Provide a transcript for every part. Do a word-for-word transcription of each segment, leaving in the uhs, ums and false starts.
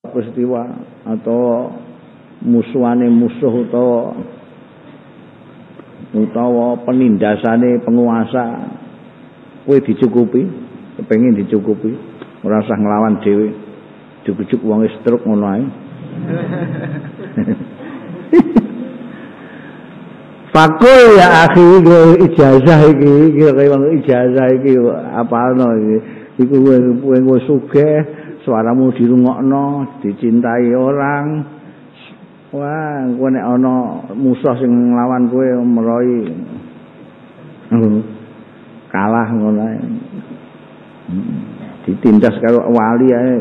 peristiwa atau musuhane musuh utawa utawa penindasane penguasa kowe dicukupi, kepengin dicukupi, ora usah nglawan dhewe. Juk-juk wong stroke ngono ae. Fakul ya akhi ijazah iki, kaya wong ijazah iki apalno iki. Iku kowe kowe sugih, suaramu dirungokno, dicintai orang. Wah, kowe nek ana musuh sing nglawan kowe meroi. Kalah ngono ae. Ditindas karo wali ae.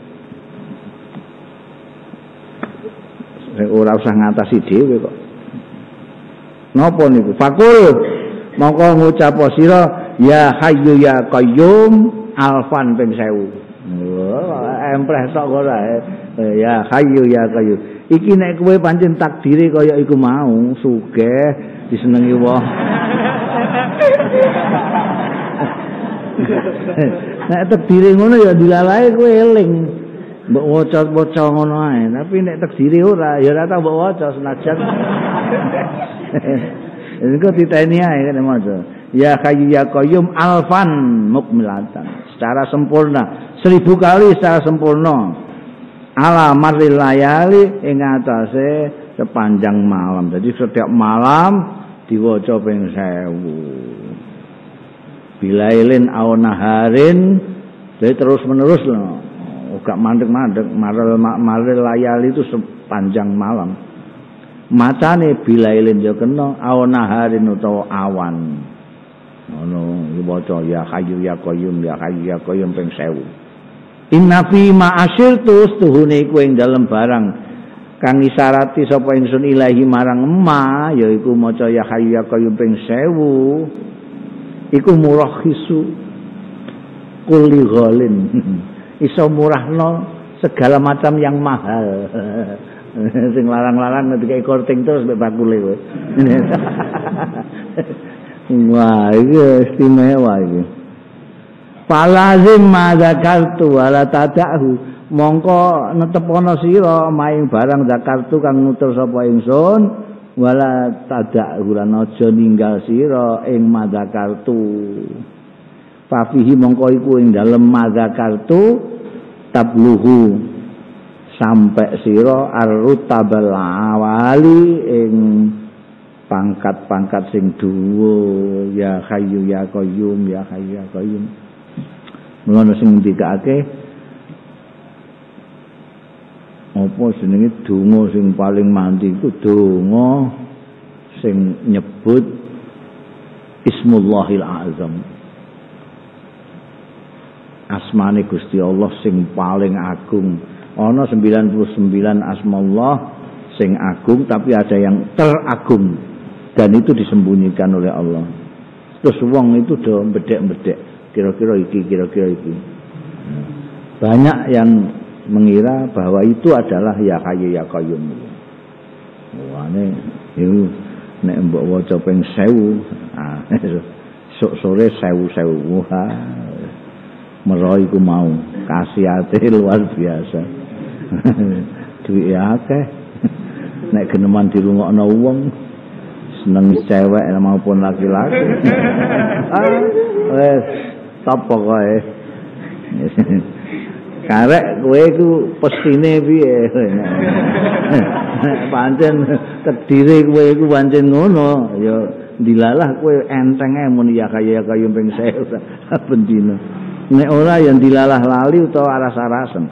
Ora usah ngatasi dhewe kok. Napa niku? Fakul mongko ngucap sira ya hayyu ya qayyum alfan ping sewu. Empreh tok ora ya hayyu ya qayyum. Iki nek kowe pancen takdire kaya iku mau, sugih disenengi wong. Nek takdire ngono ya dilalae kowe eling. Mbok waca-waca ngono ae, tapi nek takdire ora ya ora tau mbok waca senajan. Engko diteni ae kene maca. Ya hayyu ya qayyum alfan mukmilatan. Secara sempurna, seribu kali secara sempurna. Ala maril layali ing atase sepanjang malam. Jadi setiap malam diwaca ping sewu. Bilailin au naharin, jadi terus menerus loh. Gak mandek-mandek, maril maril layali itu sepanjang malam. Macane bilailin ya kena au naharin utawa awan. Ngono diwaca ya hayyu ya qayyum ya hayyu ya qayyum ping sewu. Inna fi ma asyirtu tuhune iku ing dalem barang kang isarati sapa ingsun ilahi marang ma yaiku maca ya hayyu ya qayyum ping sewu iku murakhisu kulli ghalin iso murahno segala macam yang mahal sing larang-larang nek dikai korting terus mek bakule kowe wah iki istimewa iki. Falazim ma zakartu wala tadahu mongko netepono sira maing barang zakartu kang nutur sapa ingsun wala tadahu lan aja ninggal sira ing madzakartu. Fafihi mongko iku ing dalem madzakartu tabluhu sampai sira ar-rutabal awali ing pangkat-pangkat sing dhuwur ya hayyu ya qayyum ya hayyu ya qayyum. Mulane sing ndikake apa jenenge donga sing paling mandi iku donga sing nyebut Ismullahil Azam. Asmane Gusti Allah sing paling agung. Ana sembilan puluh sembilan asma Allah sing agung tapi ada yang teragung dan itu disembunyikan oleh Allah. Terus wong itu do bedek-bedek kira-kira iki, kira-kira iki. Banyak yang mengira bahwa itu adalah ya hayyu ya qayyum. Wane iku nek mbok waca ping sewu, ah sok sore sewu-sewu. Meroi ku mau, kasihate luar biasa. Duit akeh. Nek geneman dirungokno wong seneng cewek maupun laki-laki. Ah, wes top pokoke. Karek kowe iku pestine piye? Pancen kedire kowe iku pancen ngono, ya dilalah kowe entenge mun ya kaya kaya ping sewu saben dina. Nek ora ya dilalah lali utawa aras-arasen.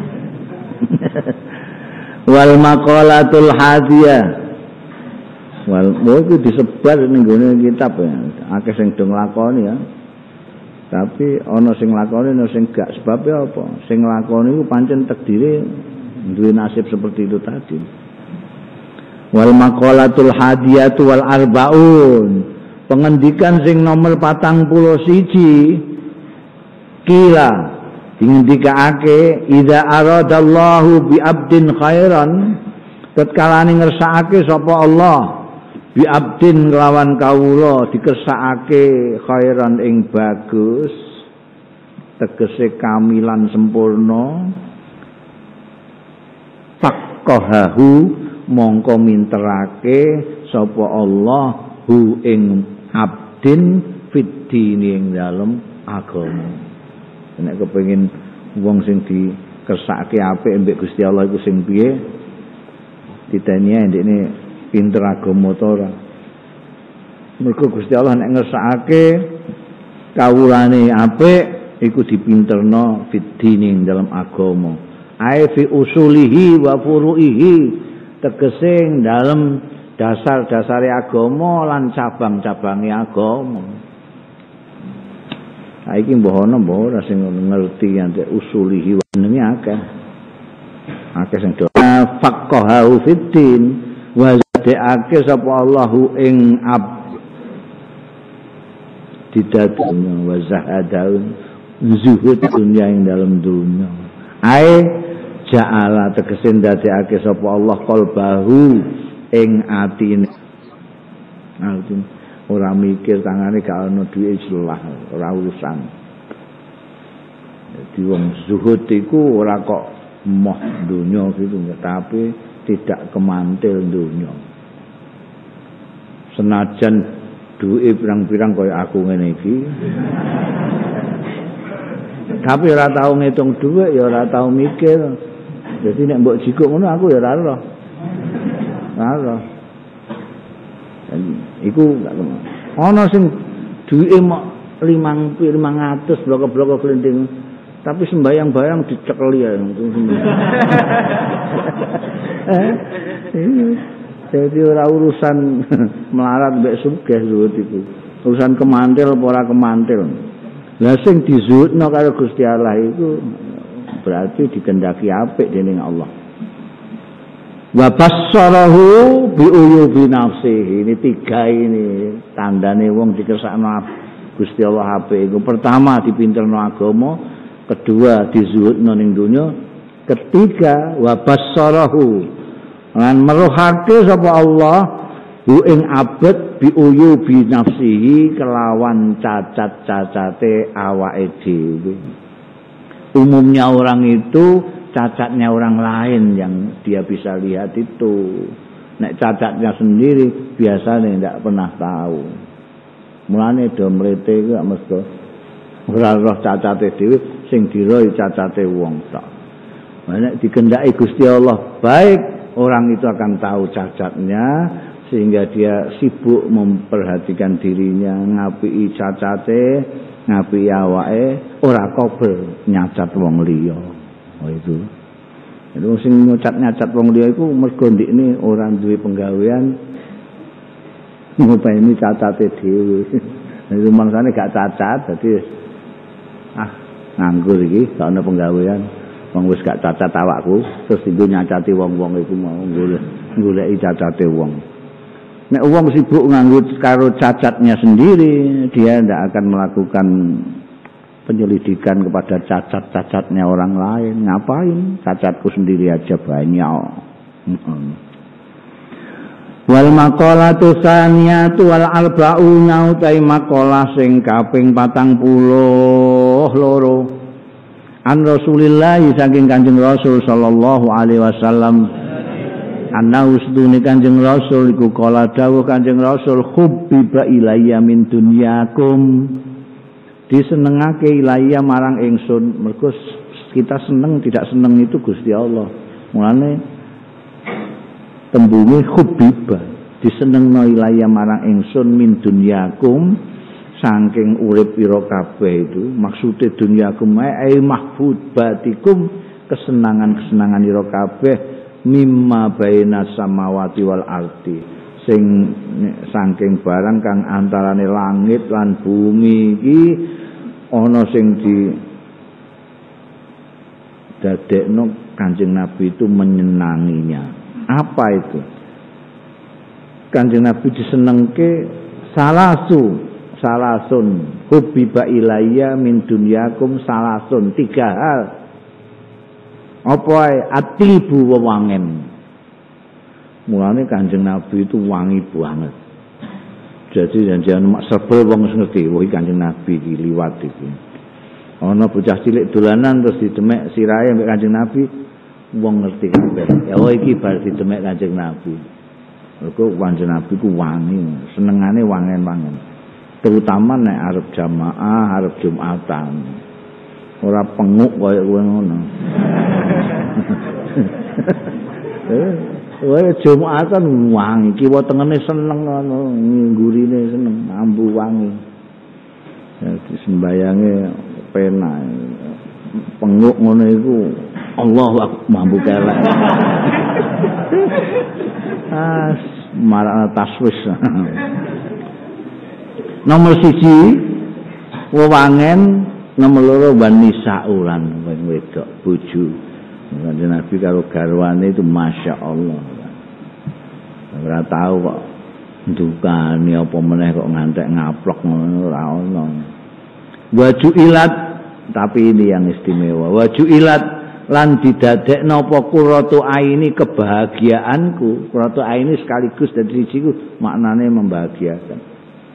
Wal maqalatul hadiyah. Wal itu disebar ning gone kitab ya. Akeh sing do nglakoni ya. Tapi ana sing nglakoni ana sing gak sebabnya apa? Sing nglakoni iku pancen takdire duwe nasib seperti itu tadi. Wal maqalatul hadiyatu wal arbaun. Pengendikan sing nomor patang puluh siji kila dingendikake idza aradallahu bi abdin khairan tatkala ngersakake sapa Allah bi abdin kelawan kawula dikersakake khairan ing bagus tegese kamilan sempurna faqahahu mongko minterake sapa Allah hu ing abdin fid dini ing dalem agama. Nek kepengin wong sing dikersake apik mbek Gusti Allah iku sing piye? Ditanya ndekne pinter agama ta ora? Mergo Gusti Allah nek ngersakake kawulane apik iku dipinterno fid dini ing dalem agama. Ai fi usulihi wa furu'ihi tegese dalam dasar-dasare agama lan cabang-cabange agama. Ha iki mbah ana mbah ora sing ngerti yen usulihi jenenge akeh. Akeh sing do faqahu fiddin wa zadake sapa Allahu ing ab didadonya wa zahadaun zuhud dunya ing dalam dunya. Ai ja'ala tegese ndadekake sapa Allah qalbahu ing atine. Atine ora mikir tangane gak ana duwe jelas, ora urusan. Dadi wong zuhud iku ora kok moh donya gitu, tapi tidak kemantil donya. Senajan duwe pirang-pirang kaya aku ngene iki. Tapi ora tau ngitung dhuwit ya ora tau mikir. Jadi nek mbok jikuk ngono aku ya ora roh. Ora roh. Iku gak kena. Ana sing duwike mok limang ratus blok-blok klinting. Tapi sembayang-bayang dicekeli ya. Jadi ora urusan melarat mbek sugih zuhud iku. Urusan kemantil apa ora kemantil. Lah sing dizuhudna karo Gusti Allah iku berarti dikendaki apik dening Allah. Wa bassarahu bi uyubi nafsihi. Ini tiga ini tandane wong dikersakno Gusti Allah apik iku. Pertama dipinterno agama, kedua dizuhudna ning donya, ketiga wa bassarahu lan meruhake sapa Allah hu ing abad bi uyubi nafsihi kelawan cacat-cacate awake dhewe. Umumnya orang itu cacatnya orang lain yang dia bisa lihat itu. Nek cacatnya sendiri biasanya tidak pernah tahu. Mulane do mlete iku mesti ora roh cacate dhewe, sing diroi cacate wong tok. Nek dikendaki Gusti Allah baik, orang itu akan tahu cacatnya sehingga dia sibuk memperhatikan dirinya, ngapiki cacate, ngapiki awake, ora kober nyacat wong liya. Oh itu. Itu sing nyacat-nyacat wong liya iku mergo ndikne ora duwe penggawean ngopeni cacate dhewe. Itu mangsane gak cacat, dadi ah nganggur iki gak ana penggawean. Wong wis gak cacat awakku, terus dienggo nyacati wong-wong iku mau golek goleki cacate wong. Nek wong sibuk nganggo karo cacatnya sendiri, dia tidak akan melakukan penyelidikan kepada cacat-cacatnya orang lain. Ngapain? Cacatku sendiri aja banyak. Wal maqalatu saniyatu wal arba'una utai maqalah sing kaping patang puluh loro. An Rasulillah saking Kanjeng Rasul sallallahu alaihi wasallam. Ana usdune Kanjeng Rasul iku kala dawuh Kanjeng Rasul hubbiba ilayya min dunyakum, disenengake ilayya marang ingsun. Mergo kita seneng tidak seneng itu Gusti Allah. Mulane tembunge hubbiba disenengno ilayya marang ingsun min dunyakum saking urip pira kabeh itu. Maksude dunyakum ai mahbubatikum kesenangan-kesenangan ira kabeh mimma baina samawati wal ardi sing saking barang kang antarane langit lan bumi iki ana sing di dadekno Kanjeng Nabi itu menyenanginya. Apa itu? Kanjeng Nabi disenengke salasu salasun hubbiba ilayya min dunyakum salasun, tiga hal. Apa atibu wewangen. Mulane Kanjeng Nabi itu wangi banget. Jadi janjian mak sebel wong ngerti, wah Kanjeng Nabi iki liwat iki. Ana bocah cilik dolanan terus didemek sirahe mbek Kanjeng Nabi, wong ngerti kabeh. Ya oh iki bar didemek Kanjeng Nabi. Mergo Kanjeng Nabi ku wangi, senengane wangen-wangen. Terutama nek arep jamaah, arep Jumatan. Ora penguk kaya kowe ngono. Eh, kowe Jumatan wangi, kiwa tengene seneng ngono, nggurine seneng, ambu wangi. Jadi sembayange penak. Penguk ngono iku Allahu Akbar mambu kelek. Ah, marana taswis. Nomor siji wewangen, nomor loro wanisa ulan wedok bojo. Kanjeng Nabi karo garwane itu Masya Allah. Ora tahu kok ndukani apa meneh kok ngantek ngaplok ngono ora ono. Waju ilat, tapi ini yang istimewa. Waju ilat lan didadekno apa qurratu aini kebahagiaanku. Qurratu aini sekaligus dari siku maknane membahagiakan.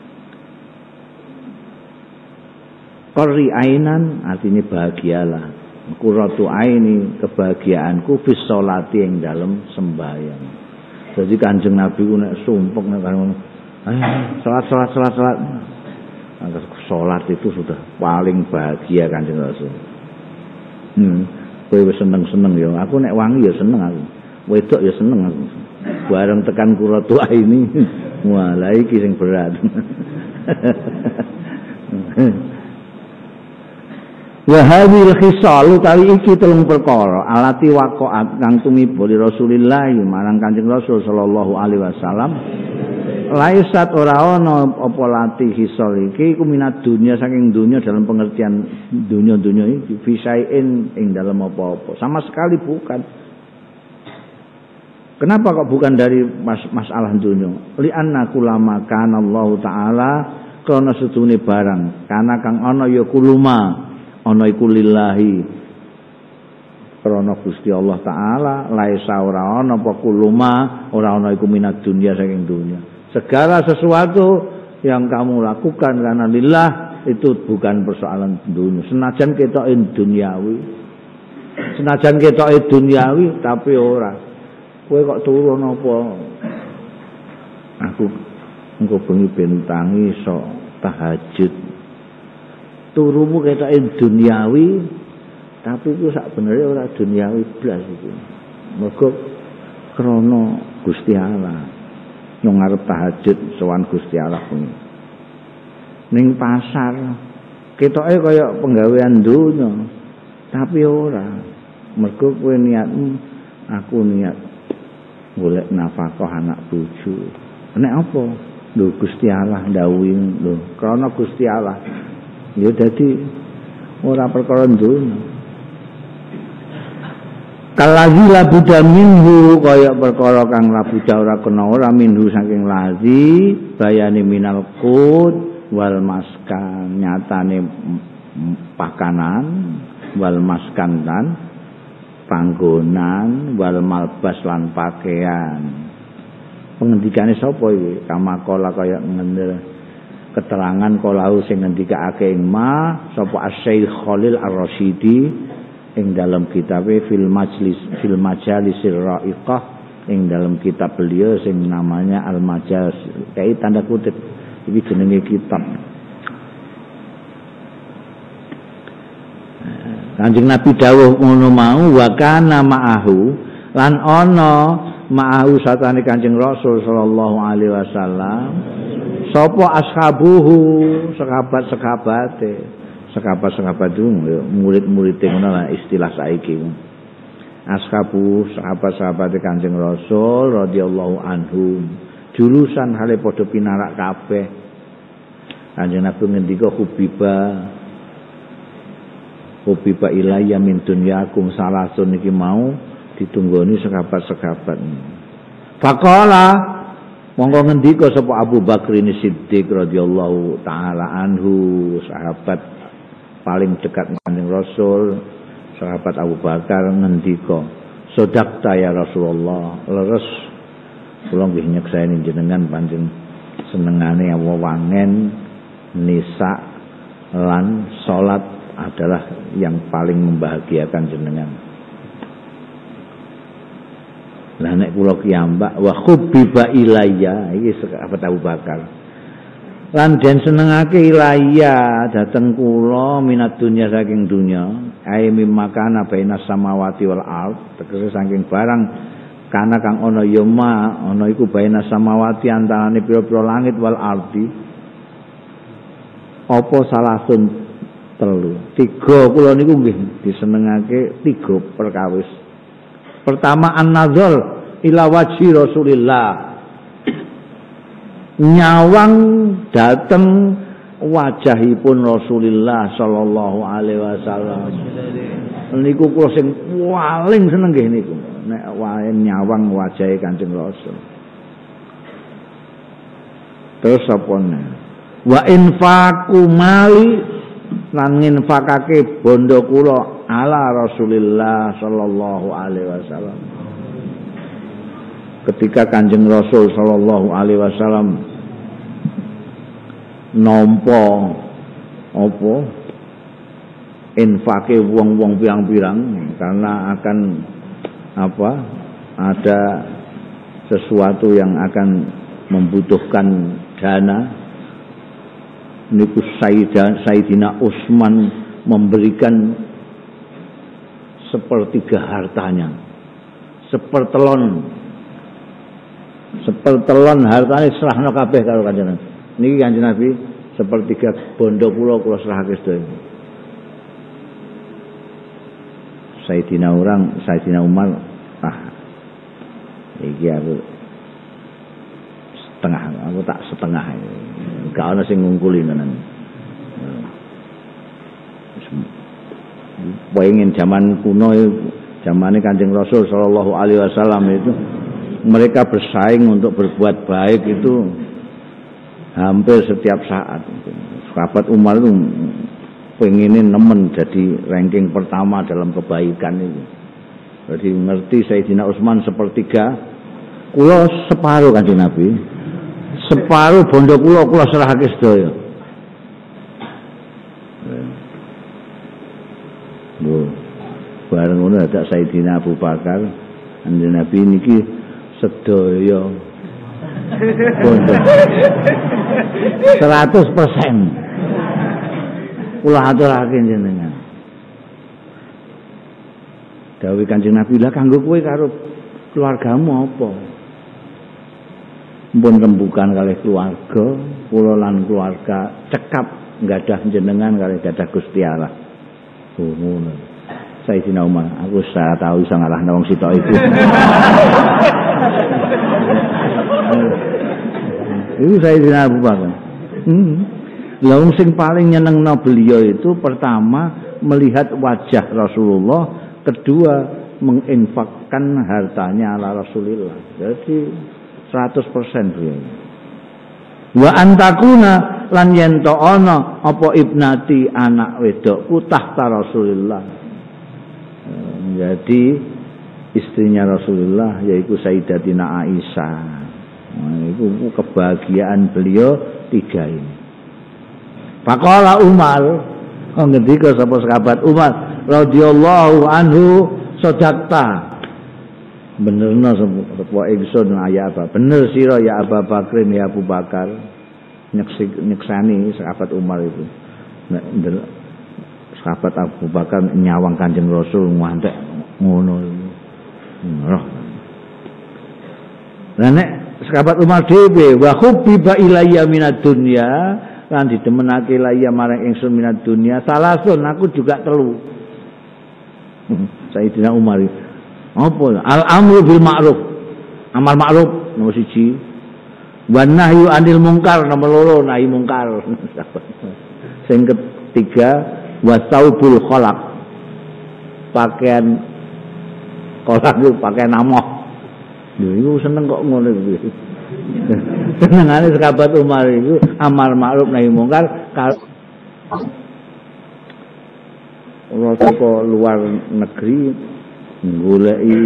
Qurri ainan artinya bahagialah. Qurratu aini kebahagiaanku fis sholati yang dalam sembahyang. Jadi Kanjeng Nabi ku nek sumpek nek ngono. Ayo salat salat salat salat. Salat itu sudah paling bahagia Kanjeng Rasul. Hmm, kowe wis seneng-seneng ya. Aku nek wangi ya seneng aku. Wedok ya seneng aku. Bareng tekan qurratu aini. Wah, la iki sing berat. Wa hadhil khisal utawi iki telung perkara alati waqa'at kang tumiba li Rasulillah marang Kanjeng Rasul sallallahu alaihi wasallam laisat ora ana apa lati khisal iki iku minat dunya saking dunya dalam pengertian dunya-dunya iki fisain ing dalam apa-apa sama sekali bukan. Kenapa kok bukan dari mas masalah dunya? Li anna kulama kana Allah taala krana sedune barang kana kang ana ya kuluma ana iku lillahi krana Gusti Allah taala laisa ora ana apa kuluma ora ana iku minat dunya saking dunya. Segala sesuatu yang kamu lakukan karena lillah itu bukan persoalan dunia. Senajan ketoke duniawi. Senajan ketoke duniawi tapi ora. Kowe kok turun apa? Aku engko bengi bentangi iso tahajud. Turumu ketoke duniawi tapi iku sak benere ora duniawi blas iku. Mergo krana Gusti Allah. Nang arep tahajud sowan Gusti Allah kuwi. Ning pasar ketoke kaya penggawean donya tapi ora. Mergo kowe niatmu aku niat golek nafkah anak bojo. Nek apa? Lho Gusti Allah ndawuhi lho krana Gusti Allah. Ya dadi ora perkara donya. Kalazi labuda minhu kaya perkara kang labuda ora kena ora minhu saking lazi bayani minal qut wal maskan nyatane pakanan wal maskan dan panggonan wal malbas lan pakaian. Pengendikane sapa iki? Kamakola kaya ngendel keterangan kalau sing ngendikake ing ma sapa Asy-Syaikh Khalil Ar-Rasyidi ing dalam kitab fil majlis fil majalisir ra'iqah ing dalam kitab beliau sing namanya Al-Majalis kayak tanda kutip iki jenenge kitab. Kanjeng Nabi dawuh ngono mau wa kana ma'ahu lan ana ma'ahu satane Kanjeng Rasul sallallahu alaihi wasallam sapa ashabuhu sahabat-sahabate sahabat-sahabat itu murid-murid ngono lah istilah saiki ashabu sahabat-sahabate Kanjeng Rasul radhiyallahu anhum julusan hale padha pinarak kabeh. Kanjeng Nabi ngendika hubiba hubiba ilayya min dunyakum salasun iki mau ditunggoni sahabat-sahabat. Faqala monggo ngendika sapa Abu Bakar ini Siddiq radhiyallahu taala anhu sahabat paling dekat Kanjeng Rasul sahabat Abu Bakar ngendika sodakta ya Rasulullah leres kula nggih nyekseni jenengan pancen senengane wewangen nisa lan salat adalah yang paling membahagiakan jenengan. Lah nek kula kiyambak wa khubbiba ilayya iki sahabat Abu Bakar. Lan den senengake ilayya dhateng kula minat dunya saking dunya, ai mimmakana baina samawati wal ard, tegese saking barang kana kang ana ya ma, ana iku baina samawati antarane pira-pira langit wal ardi. Apa salasun telu. Tiga kula niku nggih disenengake tiga perkawis. Pertama an-nazar ila wajhi Rasulillah. Nyawang dateng wajahipun Rasulillah sallallahu alaihi wasallam. Niku kula sing paling seneng nggih niku. Nek wae nyawang wajahe Kanjeng Rasul. Terus apa nek? Wa infaqu mali lan nginfakake bondo kula ala Rasulillah sallallahu alaihi wasallam. Ketika Kanjeng Rasul sallallahu alaihi wasallam nampa apa infake wong-wong pirang-pirang karena akan apa ada sesuatu yang akan membutuhkan dana. Niku Sayyidina Utsman memberikan sepertiga hartanya, sepertelon sepertelon hartanya serahno kabeh karo Kanjeng Nabi. Niki Kanjeng Nabi sepertiga bondo kula kula serahake sedaya. Sayyidina orang Sayyidina Umar, ah iki aku setengah, aku tak setengah. Gak ana sing ngungkuli tenan. Pengen zaman kuno, zamane Kanjeng Rasul sallallahu alaihi wasallam itu mereka bersaing untuk berbuat baik itu hampir setiap saat. Sahabat Umar itu pengenin nemen jadi ranking pertama dalam kebaikan itu. Jadi ngerti Sayyidina Utsman sepertiga, kula separuh Kanjeng Nabi. Separuh bondo kula kula serahake sedaya. Bu, bareng ngono ada Sayyidina Abu Bakar, Kanjeng Nabi niki sedaya bondo seratus persen. Kula aturake jenengan. Dawuh Kanjeng Nabi, lah kanggo kowe karo keluargamu apa? Pun rembukan kalih keluarga, kula lan keluarga cekap nggadah jenengan kalih gadah Gusti Allah. Oh ngono. Sayyidina Umar, aku saya tahu iso ngalahno wong sitok itu. Itu Sayyidina Abu Bakar. Hmm. Lah wong sing paling nyenengno beliau itu pertama melihat wajah Rasulullah, kedua menginfakkan hartanya ala Rasulullah. Jadi seratus persen beliau. Wa antakuna lan yen to ana apa ibnati anak wedokku tahta Rasulullah. Jadi istrinya Rasulullah yaitu Sayyidatina Aisyah. Nah, itu kebahagiaan beliau tiga ini. Faqala Umar, ngendika sapa sahabat Umar radhiyallahu anhu, sadaqta. Benerna sapa ingsun ya apa? Bener sira ya Abu Bakar ya Abu Bakar. Nyeksi nyeksani sahabat Umar itu. Nek sahabat Abu Bakar nyawang Kanjeng Rasul ngantek ngono. Roh. Lah nek sahabat Umar dhewe wa hubbiba ilayya minad dunya lan didemenake ilayya marang ingsun minad dunya salasun aku juga telu. Sayyidina Umar apa al amru bil ma'ruf, amal ma'ruf nomor siji, wan nahyu anil mungkar nomor loro, nahi mungkar. Sing ketiga wasaubul khalaq, pakaian khalaq itu pakaian amoh. Lho iku seneng kok ngono iki. Senengane sahabat Umar itu amal ma'ruf nahi mungkar. Ora saka luar negeri goleki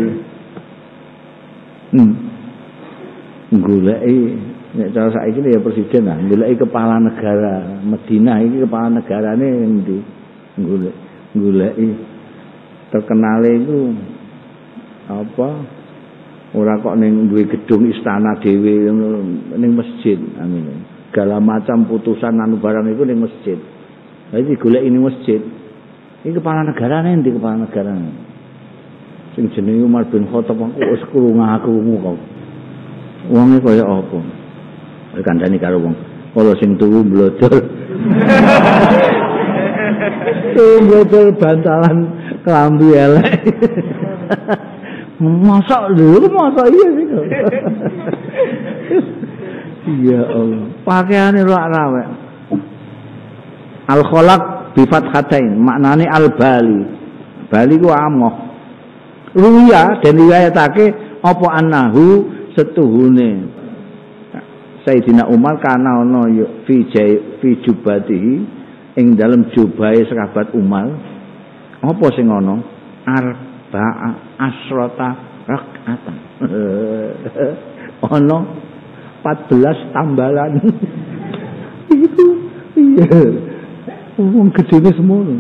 hmm. goleki nek cara saiki ya presiden lah goleki kepala negara Madinah iki kepala negarane endi golek goleki terkenale iku apa Ora kok ning duwe gedung istana dhewe ning masjid amin. Segala macam putusan anu barang itu ning masjid. Jadi golek ini masjid. Ini kepala negara nih, kepala negara. Sing jenenge Umar bin Khattab aku wis krungu-krungu kok. Wonge kaya apa? Kandhani karo wong. Kala sing tuwu blodor. Tuwu blodor bantalan klambi elek. Masak lho, masak iya sih. Ya Allah, pakaiane rak-rawek. Al-khalaq bi fathatain, maknane al-bali. Bali ku amoh. Ruya dan riwayatake apa annahu setuhune Sayyidina Umar kana ana fi fi jubatihi ing dalem jubahe sahabat Umar. Apa sing ana? Arba'a asrata rakaatan. Ana empat belas tambalan. Itu iya. Wong gedene semono.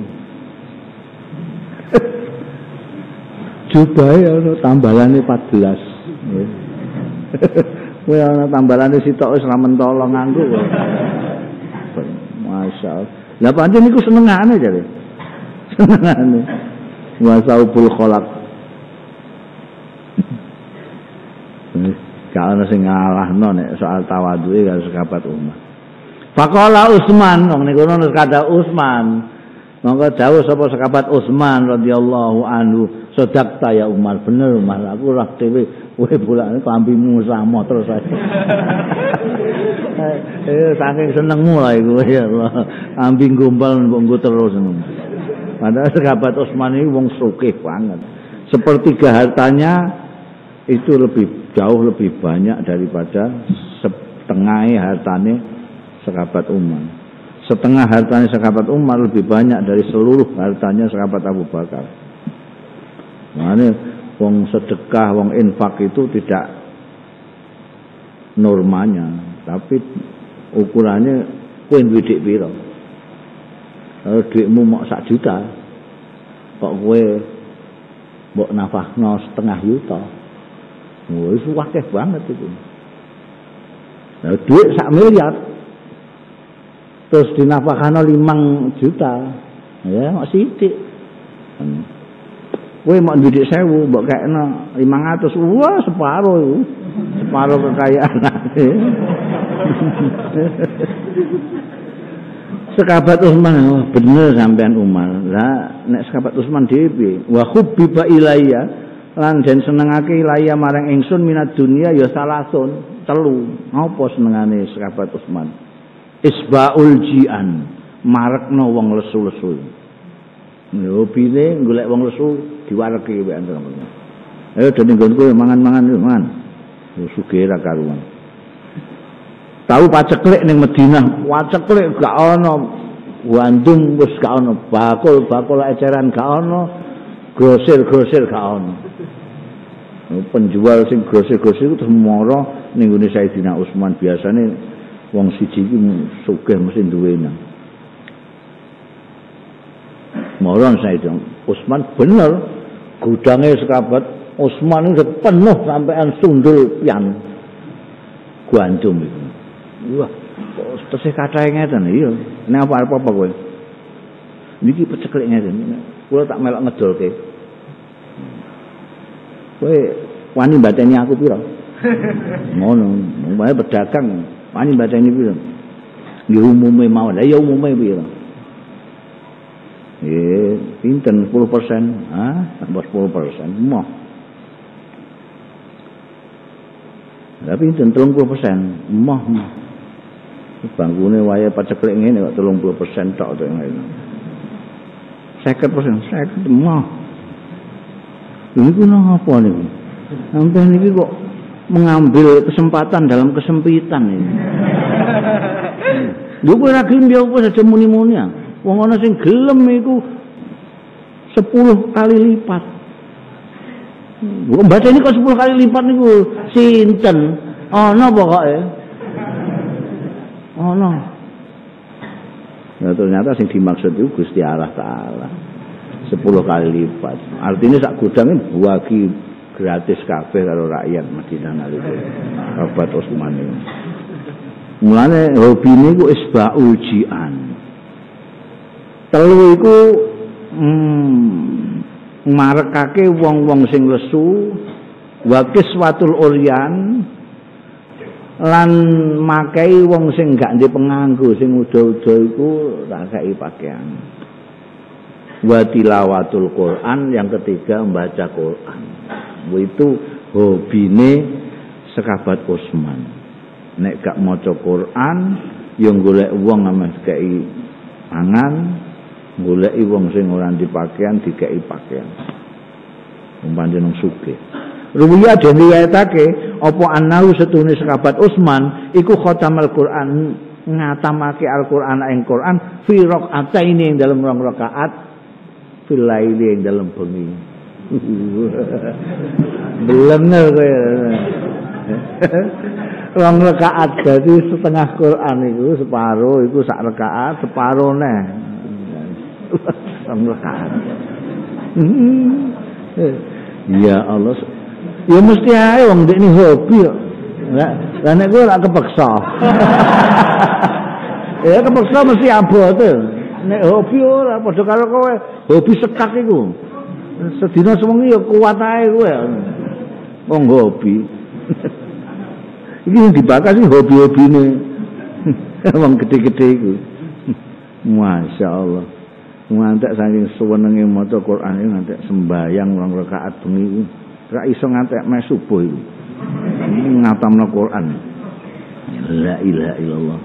Jubahe ana tambalane empat belas. Kowe ana tambalane sitok wis ra mentolo nganggo kok. Masyaallah. Lah pancen niku senengane jare. Senengane. Wasaubul khalaq. Gak ana sing ngalahno nek soal tawadhuke karo sahabat Umar. Faqala Utsman, wong niku ono kada Utsman. Monggo dawuh sapa sahabat Utsman radhiyallahu anhu, sedakta ya Umar, bener Umar, aku ora dhewe kowe bolak klambimu sama terus ae. Eh saking senengmu lah iku ya Allah. Ambi gombal mbok terus ngono. Padahal sahabat Utsman ini wong sugih banget. Sepertiga hartanya itu lebih jauh lebih banyak daripada setengah hartanya sahabat Umar. Setengah hartanya sahabat Umar lebih banyak dari seluruh hartanya sahabat Abu Bakar. Makanya wong sedekah, wong infak itu tidak normanya, tapi ukurannya kowe duwe dik pira. Kalau duitmu mau sak juta, kok kowe mbok nafahno setengah juta. Wis akeh banget itu. Nah, duit sak miliar terus dinafahano limang juta, ya mak sithik. Kowe mak ndidik sewu, mbok kekno limang atus, wah separo iku. Separo kekayaan. Sahabat Utsman, oh, bener sampean Umar. Lah nek sahabat Utsman dhewe, wa hubbiba ilayya lan den senengake ilayya marang ingsun minat dunia ya salasun, telu. Apa senengane sahabat Utsman? Isbaul jian, marekno wong lesu-lesu. Yo pile golek wong lesu diwareki wae antar. Ayo dene nggonku mangan-mangan yo mangan. Yo sugih ra karuan. Tahu paceklik ning Madinah, paceklik gak ana. Bandung wis gak ana, bakul-bakul eceran gak ana, grosir-grosir gak ana. Penjual sing grosir-grosir itu mara ning gone Sayyidina Utsman biasane wong siji iki sugih mesti duwene. Moron Sayyidina Utsman bener gudange sahabat Utsman itu penuh sampean sundul pian gandum itu. Wah, kok tesih kathahe ngeten iya. Nek apa-apa kowe. Niki peceklik ngeten. Kula tak melok ngedolke. Kowe wani mbateni aku pira? Ngono, umpame pedagang wani mbateni pira? Ya umume mawon. Lah ya umume pira? Eh, pinten sepuluh persen, ah, tambah sepuluh persen, moh. Tapi pinten tiga puluh persen, moh. Bangkune waya paceklik ngene kok tiga puluh persen tok to ngene. lima puluh persen, lima puluh moh. Ini ku napa niku? Sampai niki kok mengambil kesempatan dalam kesempitan ini. Lho kowe ra gelem ya apa saja muni-muni. Wong ana sing gelem iku sepuluh kali lipat. Mbok baca ini kok sepuluh kali lipat niku sinten? Ana pokoke. Ana. Ya ternyata sing dimaksud itu Gusti Allah Taala. sepuluh kali lipat. Artinya sak gudangnya bagi gratis kabeh karo rakyat Madinah nalika Sahabat Utsman itu. Mulane hobine iku isbaul jian. Telu iku hmm, marekake wong-wong sing lesu, wa kiswatul uryan lan makai wong sing gak ndek penganggo sing uda-uda iku tak kei pakaian. Wa tilawatul Quran, yang ketiga membaca Quran. Itu hobine Sahabat Utsman. Nek gak maca Quran ya golek wong ameh kei pangan, goleki wong sing ora ndek pakaian dikei pakaian. Pancen sugih. Ruwiya den riwayatake apa annahu setune Sahabat Utsman iku khatamal Quran, ngatamake Al-Qur'an ing Quran fi rakaataini ing dalem rong rakaat fil laili ing dalem bengi. Belenger kowe. Rong rakaat dadi setengah Quran iku separo iku sak rakaat, separo neh. Rong rakaat. Ya Allah. Ya mesti ae wong ndekne hobi kok. Lah nek kowe ora kepeksa. Ya kepeksa mesti abote. Nek hobi ora padha karo kowe hobi sekak iku. Sedina sewengi ya kuat ae kowe. Wong hobi. Iki sing dibakar sih hobi-hobine. Wong gede-gede iku. Masyaallah. Ngantek saking suwenenge maca Quran iki ngantek sembayang rong rakaat bengi iku. Ra iso ngantek mes subuh iku. Ngatamno Quran. La ilaha illallah.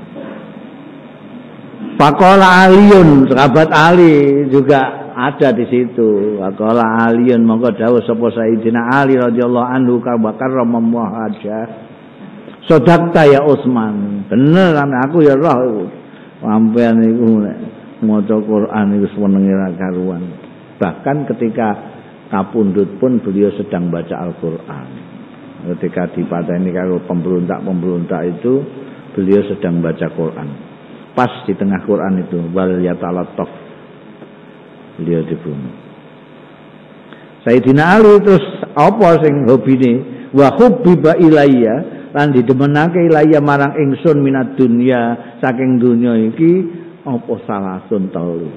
Faqala Aliun, sahabat Ali juga ada di situ. Faqala Aliun, monggo dawuh sapa Sayyidina Ali radhiyallahu anhu ka bakar ramamah aja. Sodakta ya Utsman. Bener kan aku ya roh iku. Sampeyan iku nek maca Quran iku senenge ra karuan. Bahkan ketika kapundhut pun beliau sedang baca Al-Qur'an. Ketika dipateni karo pemberontak-pemberontak itu beliau sedang baca Quran. Pas di tengah Quran itu wal yatalattaf beliau dibunuh. Sayyidina Ali terus apa sing hobine? Wa hubbiba ilayya lan didemenake ilayya marang ingsun minat dunya saking dunya iki apa salasun telu.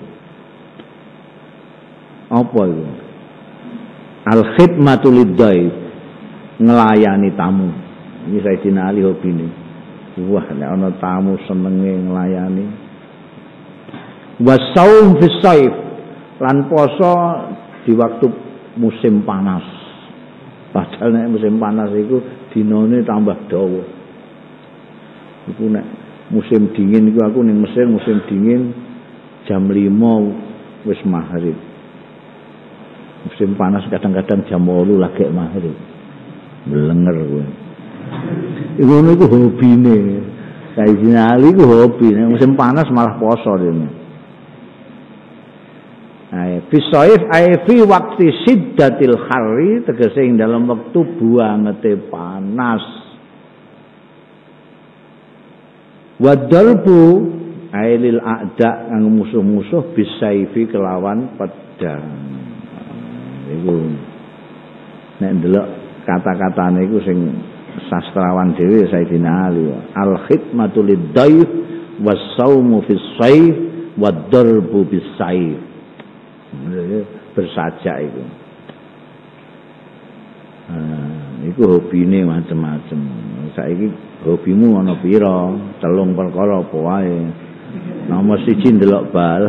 Apa itu? Al-khidmatu lid-dhaif, nglayani tamu. Ini Sayyidina Ali hobine. Wah, nek ana tamu senenge nglayani. Wasaum fis saif, lan poso di waktu musim panas. Padahal nek musim panas iku dinane tambah dawa. Iku nek musim dingin iku aku ning Mesir musim dingin jam lima wis maghrib. Musim panas kadang-kadang jam wolu lagi maghrib. Melenger kowe. Iku niku hobine. Sayyidina Ali ku hobi, nek musim panas malah poso dene. Ae fisaif ae fi waqti siddatil harri tegese ing dalam wektu buangete panas. Wa darbu ae lil a'da kang musuh-musuh bisaifi kelawan pedang. Iku nek ndelok kata-katane iku sing sastrawan dhewe Sayyidina Ali. Al-khidmatu lid-dhaif was-saumu fis-saif wad-darbu bis-saif. Bersajak itu. Nah, iku hobine macam-macam. Saiki hobimu ana pira? Telung perkara apa wae. Nomor siji ndelok bal.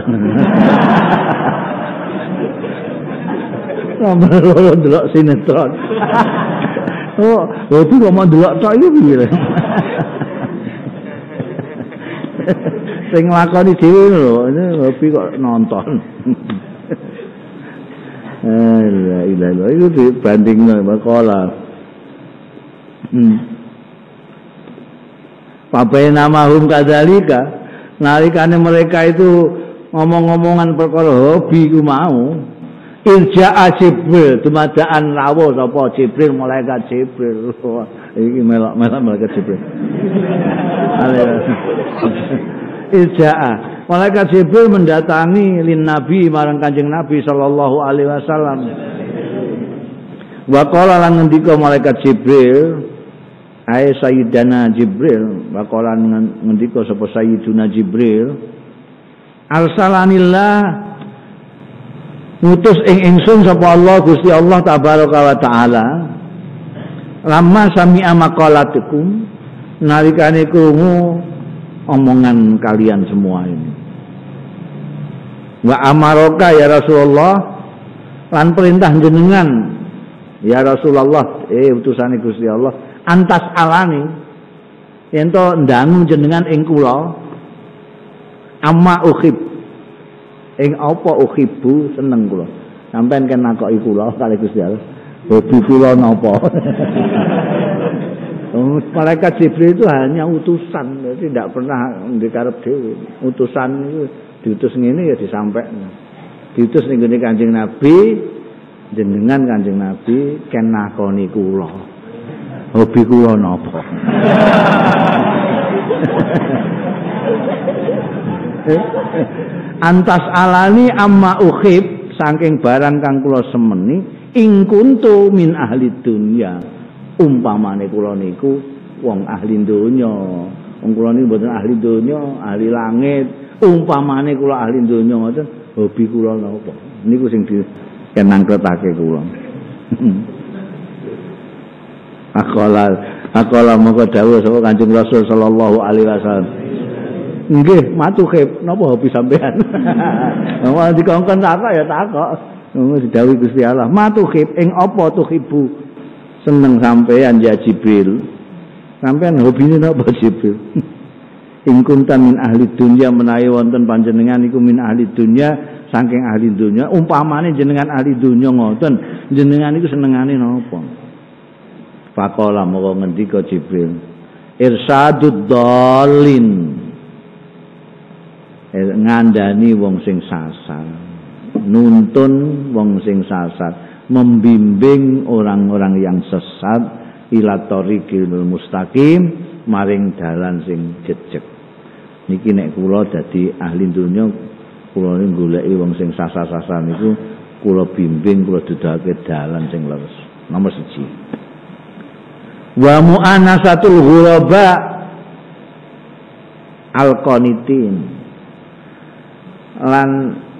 Nomor loro ndelok sinetron. Oh, hobi kok mau ndelok tok iki piye? Sing nglakoni dhewe lho, hobi kok nonton. La ilaha illallah itu dibandingno makalah. Hmm. Papai nama hum kadzalika, nalikane mereka itu ngomong-ngomongan perkara hobi ku mau. Irja'a Jibril, dumadaan rawuh sapa Jibril, malaikat Jibril. Iki melok-melok malaikat Jibril. Irja'a malaikat Jibril mendatangi lin Nabi marang Kanjeng Nabi sallallahu alaihi wasallam. Wa qala lan ngendika malaikat Jibril, ai sayyidana Jibril, wa qala ngendika sapa sayyiduna Jibril, arsalanillah ngutus ing ingsun sapa Allah Gusti Allah tabaraka wa taala lamma sami'a maqalatukum nalikane krungu omongan kalian semua ini. Wa amaraka ya Rasulullah lan perintah jenengan ya Rasulullah eh utusane Gusti Allah antas alani yen to ndangu jenengan ing kula amma ukhib ing apa ukhibu seneng kula sampean kan nakoki kula kali Gusti Allah hobi kula napa. Malaikat Jibril itu hanya utusan, jadi tidak pernah dikarep dhewe. Utusan itu diutus ngene ya disampaikan. Diutus ning ngene Kanjeng Nabi, jenengan Kanjeng Nabi ken nakoni kula. Hobi kula napa? Antas alani amma ukhib saking barang kang kula semeni ing kuntu min ahli dunya. Umpamane kula niku wong ahli donya. Wong kula niku mboten ahli donya, ahli langit. Umpamane kula ahli donya ngoten, hobi kula napa? Niku sing dikenangkretake kula. Aqala aqala monggo dawuh sapa Kanjeng Rasul sallallahu alaihi wasallam. Nggih, matu khib, napa hobi sampean? Wong dikongkon takok ya takok. Ngono didhawuhi Gusti Allah, matu khib ing apa tuhibu? Seneng sampean ya Jibril. Sampean hobine napa Jibril? Ing kuntan min ahli dunya menawi wonten panjenengan iku min ahli dunya saking ahli dunya umpamane jenengan ahli dunya ngoten jenengan iku senengane napa? Faqala moko ngendika Jibril irsadud dhalin ngandani wong sing sasar nuntun wong sing sasar membimbing orang-orang yang sesat ila tariqil mustaqim maring dalan sing jejeg. Niki nek kula dadi ahli dunya kula niku goleki wong sing sasar-sasar niku kula bimbing kula dudake dalan sing leres. Nomor siji. Wa mu'anasatul ghuraba al-qanitin lan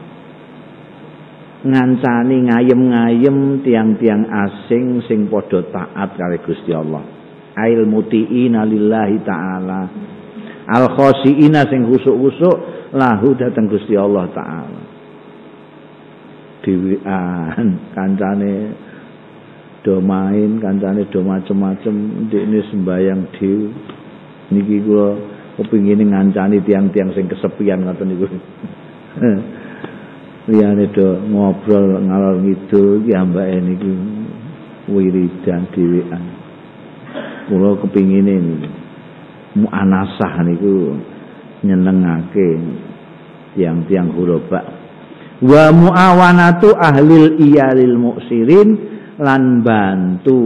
ngancani ngayem-ngayem tiang-tiang asing sing padha taat karo Gusti Allah. Ail mutiina lillahi taala. Al khosiina sing khusuk-khusuk lahu dateng Gusti Allah taala. Dewean kancane do main, kancane do macem-macem, ndekne sembayang dhewe. Niki kula kepingine ngancani tiang-tiang sing kesepian ngoten niku. Liyane do ngobrol ngalor ngidul iki ambake niku wiridan dhewean. Kula kepingine niku muanasah niku nyenengake tiang-tiang ghuraba. Wa muawanatu ahlil iyalil muksirin lan bantu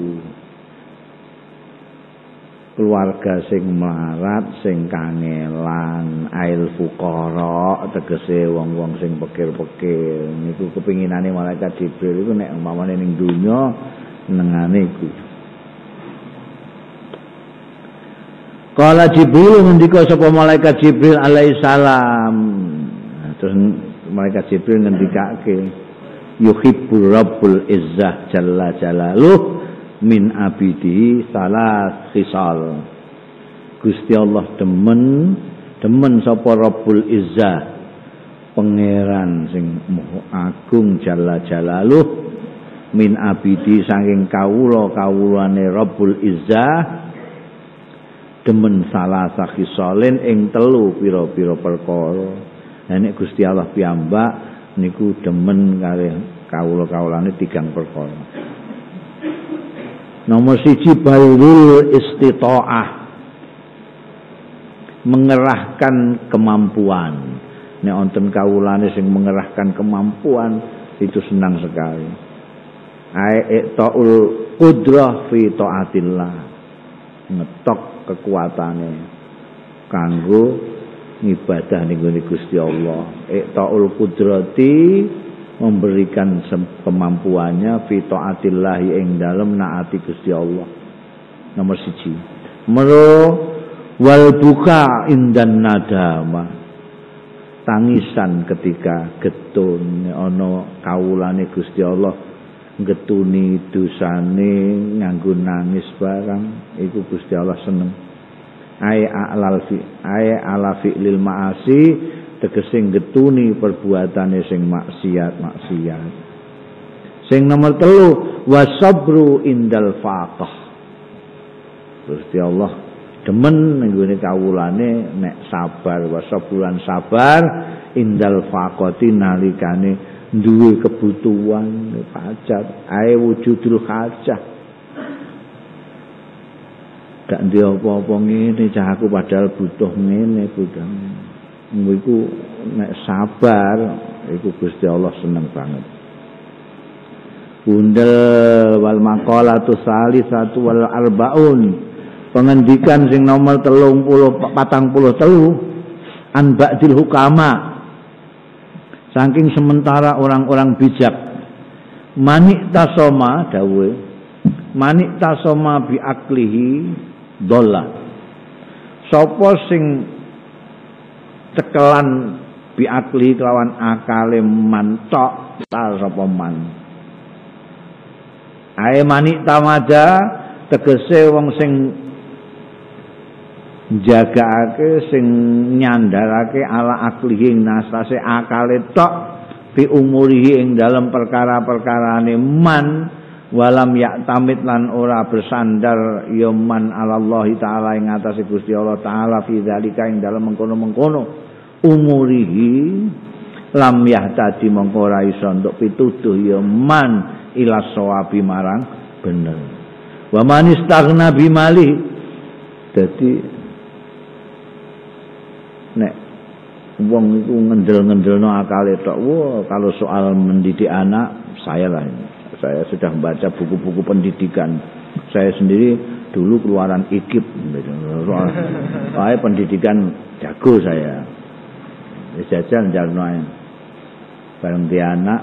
keluarga sing melarat sing kangelan ail fuqara tegese wong-wong sing pikir-pikir niku kepinginane malaikat Jibril iku nek umpamane ning donya nengane iku. Kala Jibril ngendika sapa malaikat Jibril alaihi salam. Terus malaikat Jibril ngendikake yuhibbur rabbul izzah jalla jalaluh min abidi salah khisal. Gusti Allah demen demen sapa Rabbul Izzah pangeran sing agung jalla jalaluh min abidi saking kawula-kawulane Rabbul Izzah demen salah khisalen ing telu pira-pira perkara. Nek Gusti Allah piyambak niku demen karo kawula-kawulane tigang perkara. Nomor siji bayrul istita'ah mengerahkan kemampuan. Nek wonten kawulane sing mengerahkan kemampuan itu senang sekali. Ai ta'ul qudrah fi taatillah. Ngetok kekuatane kanggo ibadah ning Gusti Allah. Ta'ul qudrati memberikan kemampuannya fi taatillah ing dalem naati Gusti Allah. Nomor siji. Mero wal buka indan nadama. Tangisan ketika getun ana kawulane Gusti Allah getuni dosane nganggo nangis barang iku Gusti Allah seneng. Ai alal fi ai ala fi'lil ma'asi tegese getuni perbuatane sing maksiat-maksiat. Sing nomor telu wasabru indal faqah. Gusti Allah demen nggone kawulane nek sabar wasabrulan sabar indal faqati nalikane duwe kebutuhan hajat ae wujudul hajah. Gak ndek apa-apa ngene cah aku padahal butuh ngene butuh. Iku nek sabar iku Gusti Allah seneng banget. Bundel wal maqalatu salisatu wal arbaun. Pengendikan sing nomor telung puluh patang puluh telu an ba'dil hukama saking sementara orang-orang bijak manik tasoma dawe manik tasoma bi aklihi dola sapa sing cekelan bi akli kelawan akale mantok ta sapa man ae manik tamada tegese wong sing jagaake sing nyandarake ala aklihi nasase akale tok fi umurihi ing dalam perkara-perkarane man walam yaktamit lan ora bersandar ya man alallahi taala ing atase Gusti Allah taala fi zalika ing dalam mengkono-mengkono umurihi lam yahtadi mongko ora iso entuk pituduh ya man ila sawabi marang bener wa man istaghna bimali dadi nek wong iku ngendel-ngendelno akale tok. Wah, kalau soal mendidik anak, saya lah ini. Saya sudah membaca buku-buku pendidikan. Saya sendiri dulu keluaran I K I P. Soal pendidikan jago saya. Jajan jalno ae. Bareng dia anak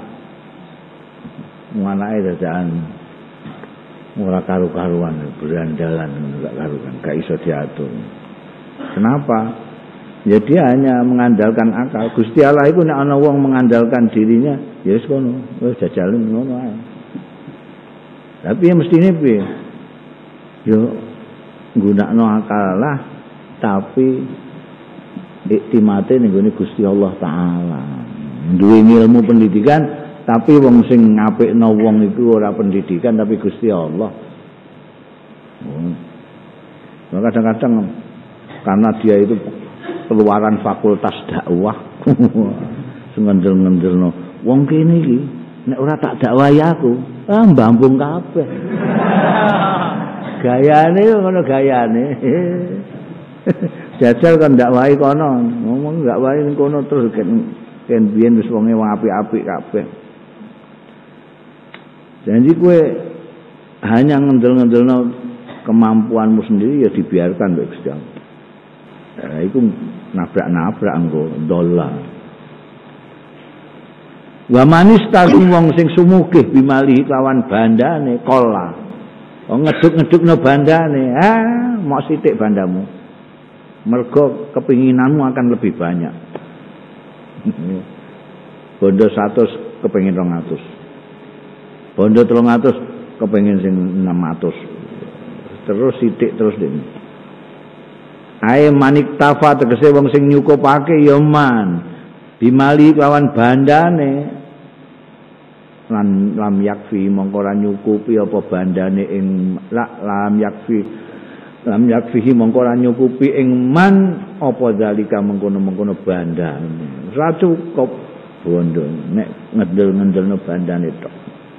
anake dadakan ora karu-karuan, berandalan enggak karuan, gak iso diatur. Kenapa? Ya dia hanya mengandalkan akal. Gusti Allah itu nek ana wong mengandalkan dirinya, ya wis ngono, wis jajalin ngono ae. Tapi ya mestine piye? Yo nggunakno akal lah, tapi iktimate ning gone Gusti Allah taala. Duwe ilmu pendidikan, tapi wong sing ngapikno wong iku ora pendidikan tapi Gusti Allah. Hmm. Nah, kadang-kadang karena dia itu keluaran fakultas dakwah ngendel-ngendelno wong kene iki nek ora tak dakwahi aku ah mbambung kabeh gayane ngono gayane jajal kan dakwahi kono ngomong dakwahi kono terus ken biyen wis wonge wong apik-apik kabeh jadi kowe hanya ngendel-ngendelno kemampuanmu sendiri ya dibiarkan mbek Gusti Allah. Nah, itu nabrak-nabrak engko dola. Wa manis tagung wong sing sumugih bimali lawan bandane kola. Wong ngeduk-ngedukno bandane, ah mok sithik bandamu. Mergo kepinginanmu akan lebih banyak. Bondo seratus kepengin rong atus. Bondo telung atus kepengin sing enam atus. Terus sithik terus dene. Ae manik tafa tegese wong sing nyukupake ya man bimali lawan bandane lan lam yakfi mongko ora nyukupi apa bandane ing la, lam yakfi lam yakfihi mongko ora nyukupi ing man apa zalika mengkono-mengkono bandane ora cukup bondo nek ngedel-ngedelno bandane tok.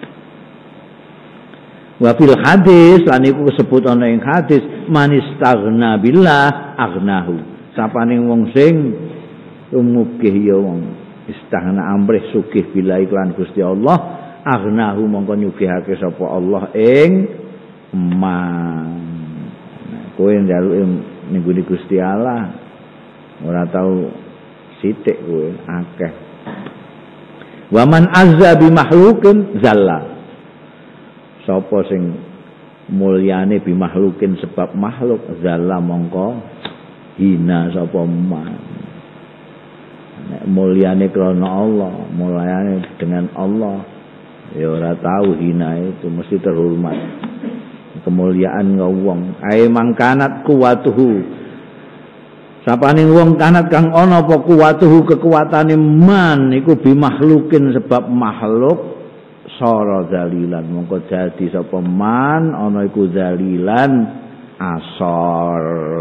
Wa fil hadis lan iku disebut ana ing hadis manistaghna billah aghnahu. Sapane wong sing umugih ya wong istaghna amrih sugih billah iklan Gusti Allah aghnahu mongko nyugihake sapa Allah ing man. Nah, kowe njaluke ning Gusti Allah ora tau sithik kowe akeh. Wa man azza bi makhlukin zalla. Sapa sing mulyane bi makhlukin sebab makhluk zalla mongko hina sapa man. Nek mulyane krana Allah, mulyane dengan Allah, ya ora tahu hina itu mesti terhormat. Kemuliaan wong ae mangkanat kuwatuhu. Sapane wong kanat kang ana apa kuwatuhu kekuatane man iku bi makhlukin sebab makhluk sara zalilan mongko dadi sapa man ana iku zalilan asor.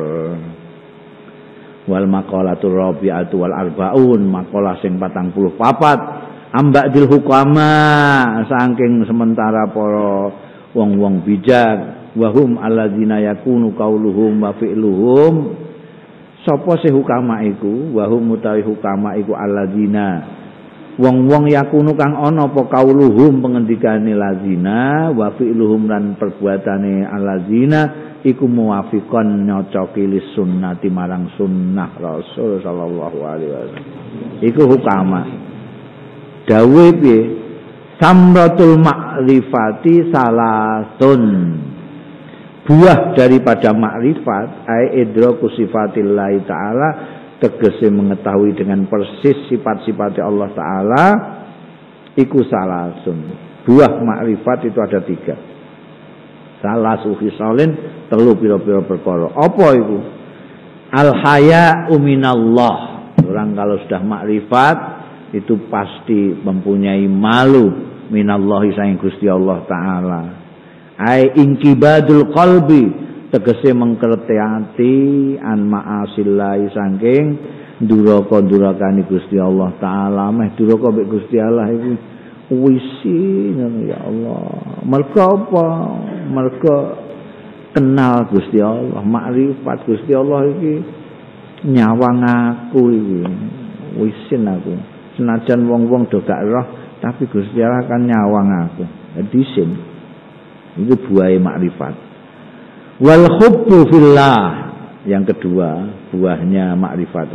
Wal maqalatur rabi'atu wal arbaun maqalah sing patang puluh papat ambadil hukama saking sementara para wong-wong bijak wahum alladzina yakunu qauluhum wa fi'luhum. Sapa sih hukama iku wahum utawi hukama iku alladzina wong-wong yakunu kang ana apa qauluhum pengendikane lazina wa fi'luhum lan perbuatane alladzina iku muwafiqan nyocoki lis sunnati marang sunnah Rasul sallallahu alaihi wasallam. Iku hukama. Dawe piye? Samratul ma'rifati salatun. Buah daripada makrifat ai idraku sifatillahi taala tegese mengetahui dengan persis sifat-sifat Allah taala iku salasun. Buah makrifat itu ada tiga. Salasu khisalin telu pira-pira perkara. Apa itu? Al haya'u minallah. Orang kalau sudah makrifat itu pasti mempunyai malu minallahi saing Gusti Allah taala. Ai inkibadul qalbi tegese mengkerti ati an ma'asillahi saking duraka-durakane Gusti Allah taala meh duraka mek Gusti Allah iku wisi ngono ya Allah. Mergo apa? Mergo kenal Gusti Allah, makrifat Gusti Allah iki nyawang aku iki. Wisin aku. Senajan wong-wong do gak roh tapi Gusti Allah kan nyawang aku. Disin. Itu buah makrifat. Wal hubbu fillah yang kedua buahnya makrifat.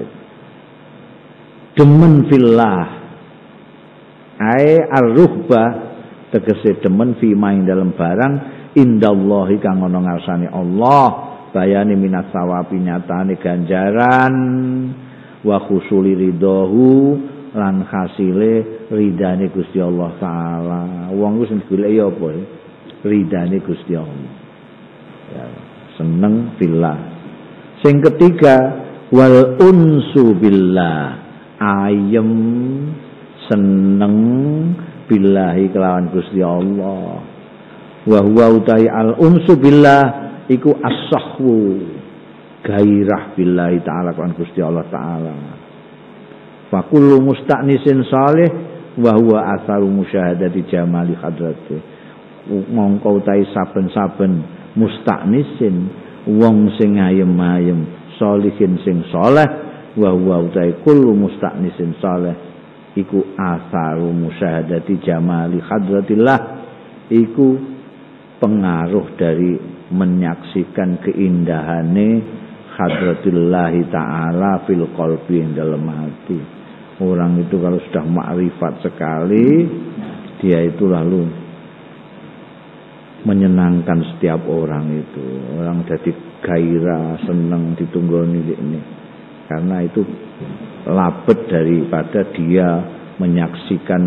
Demen fillah. Ai ar-ruhbah tegese demen fi maing dalam barang indallahi kang ana ngarsane Allah bayane minas sawabi nyatane ganjaran wa khusuli ridahu lan hasile ridane Gusti Allah taala. Wong ku sing golek ya apa? Ridane Gusti Allah. Ya, seneng billah. Sing ketiga wal unsu billah. Ayem seneng billahi kelawan Gusti Allah. Wa huwa utai al unsu billah iku as-sahwu. Gairah billahi taala kelawan Gusti Allah taala. Fa kullu musta'nisin salih wa huwa asaru musyahadati jamali hadrati. Mongko utahe saben-saben musta'nisin wong sing ayem-ayem sholihin sing saleh wa huwa utahe kullu musta'nisin saleh iku asaru musyahadati jamali hadratillah iku pengaruh dari menyaksikan keindahane hadratillah taala fil qalbi dalam hati. Orang itu kalau sudah makrifat sekali dia itu lalu menyenangkan setiap orang itu. Orang jadi gairah, senang ditunggoni ini. Karena itu labet daripada dia menyaksikan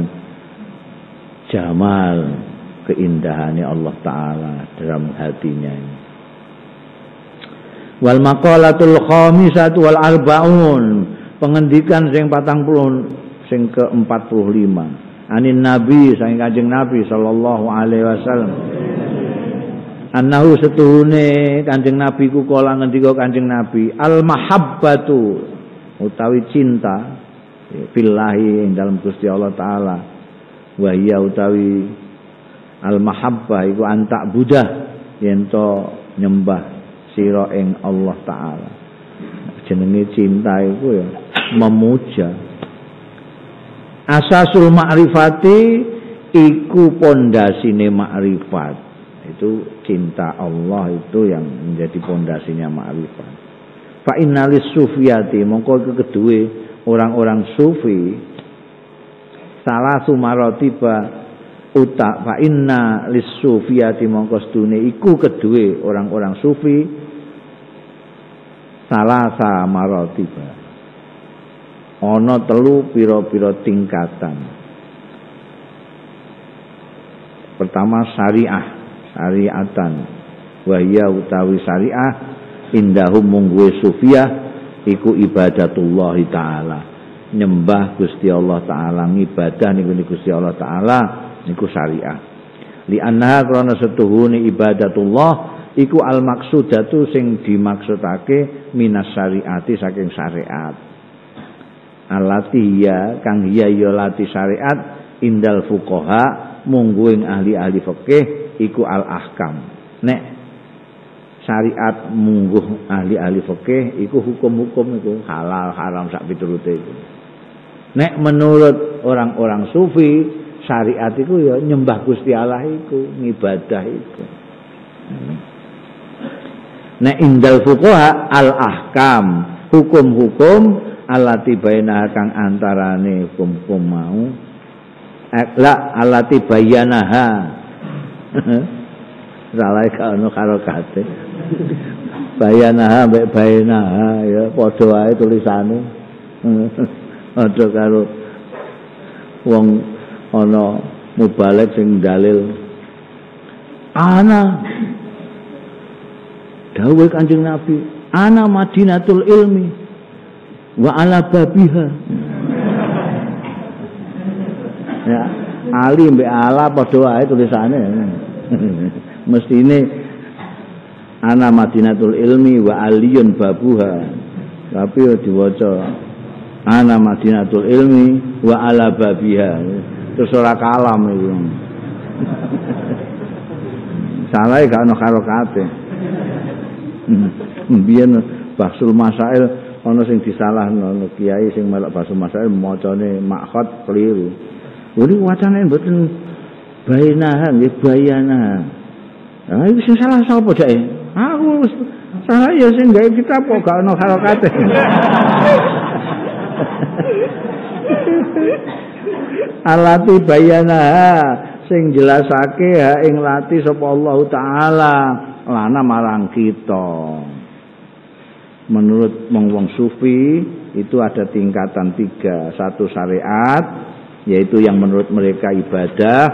jamal keindahannya Allah taala dalam hatinya ini. Wal maqalatul khamisatu wal arbaun pengendikan sing patang puluh sing ke empat puluh lima anin nabi saking Kanjeng Nabi sallallahu alaihi wasallam. Annahu setuhune Kanjeng Nabi ku kala ngendika Kanjeng Nabi al mahabbatu utawi cinta billahi dalam Gusti Allah taala wa hiya utawi al mahabbah iku antak budah yen to nyembah sira ing Allah taala. Jenenge cinta iku ya memuja. Asasul ma'rifati iku pondasine makrifat. Itu cinta Allah itu yang menjadi pondasinya makrifat. Fa innalis sufiyati mongko kedue orang-orang sufi Salah sumarotiba uta fa inna lis-sufiyati mongko stune iku kedue orang-orang sufi salah samarotiba ana telu pira-pira tingkatan. Pertama syariah, syariatan wahya utawi syariah indahum mungguwe sufiyah iku ibadatullah taala, nyembah Gusti Allah taala, ngibadah niku Gusti Allah taala niku syariah. Li annaha krana setuhune ibadatullah iku al maksudatu sing dimaksudake minas syariati saking syariat. Alati ya kang hiya ya lati syariat indal fuqaha mungguing ahli-ahli fikih iku al ahkam. Nek syariat mungguh ahli-ahli fikih iku hukum-hukum iku halal haram sak piturute iku. Nek menurut orang-orang sufi syariat iku ya nyembah Gusti Allah iku, ngibadah iku. Nek indal fuqaha al ahkam, hukum-hukum allati baina kang antarane hukum-hukum mau la allati bayanaha salah kalau karo kate bayanaha mbek bainaha ya padha wae tulisane padha karo wong ana mubalek sing dalil ana dawuh Kanjeng Nabi ana Madinatul Ilmi wa ala babiha. Ya, ali mbek ala padha wae tulisane. Mestine ana Madinatul Ilmi wa aliyun babuha. Tapi yo diwaca ana Madinatul Ilmi wa ala babiha. Terus ora kalam iku. Salah gak ono harokate. Mbiyen Bahsul Masail ana sing disalahno kiai sing melok Bahsul Masail macane makhot keliru. Lha wacane mboten bainaha nggih bayana. Lah iki sing salah sapa jake? Aku salah ya sing gawe kitab kok gak ono harokate. Alati bayana sing jelasake ha ing lati sapa Allah taala lana marang kita. Menurut wong-wong sufi itu ada tingkatan tiga. Satu syariat, yaitu yang menurut mereka ibadah.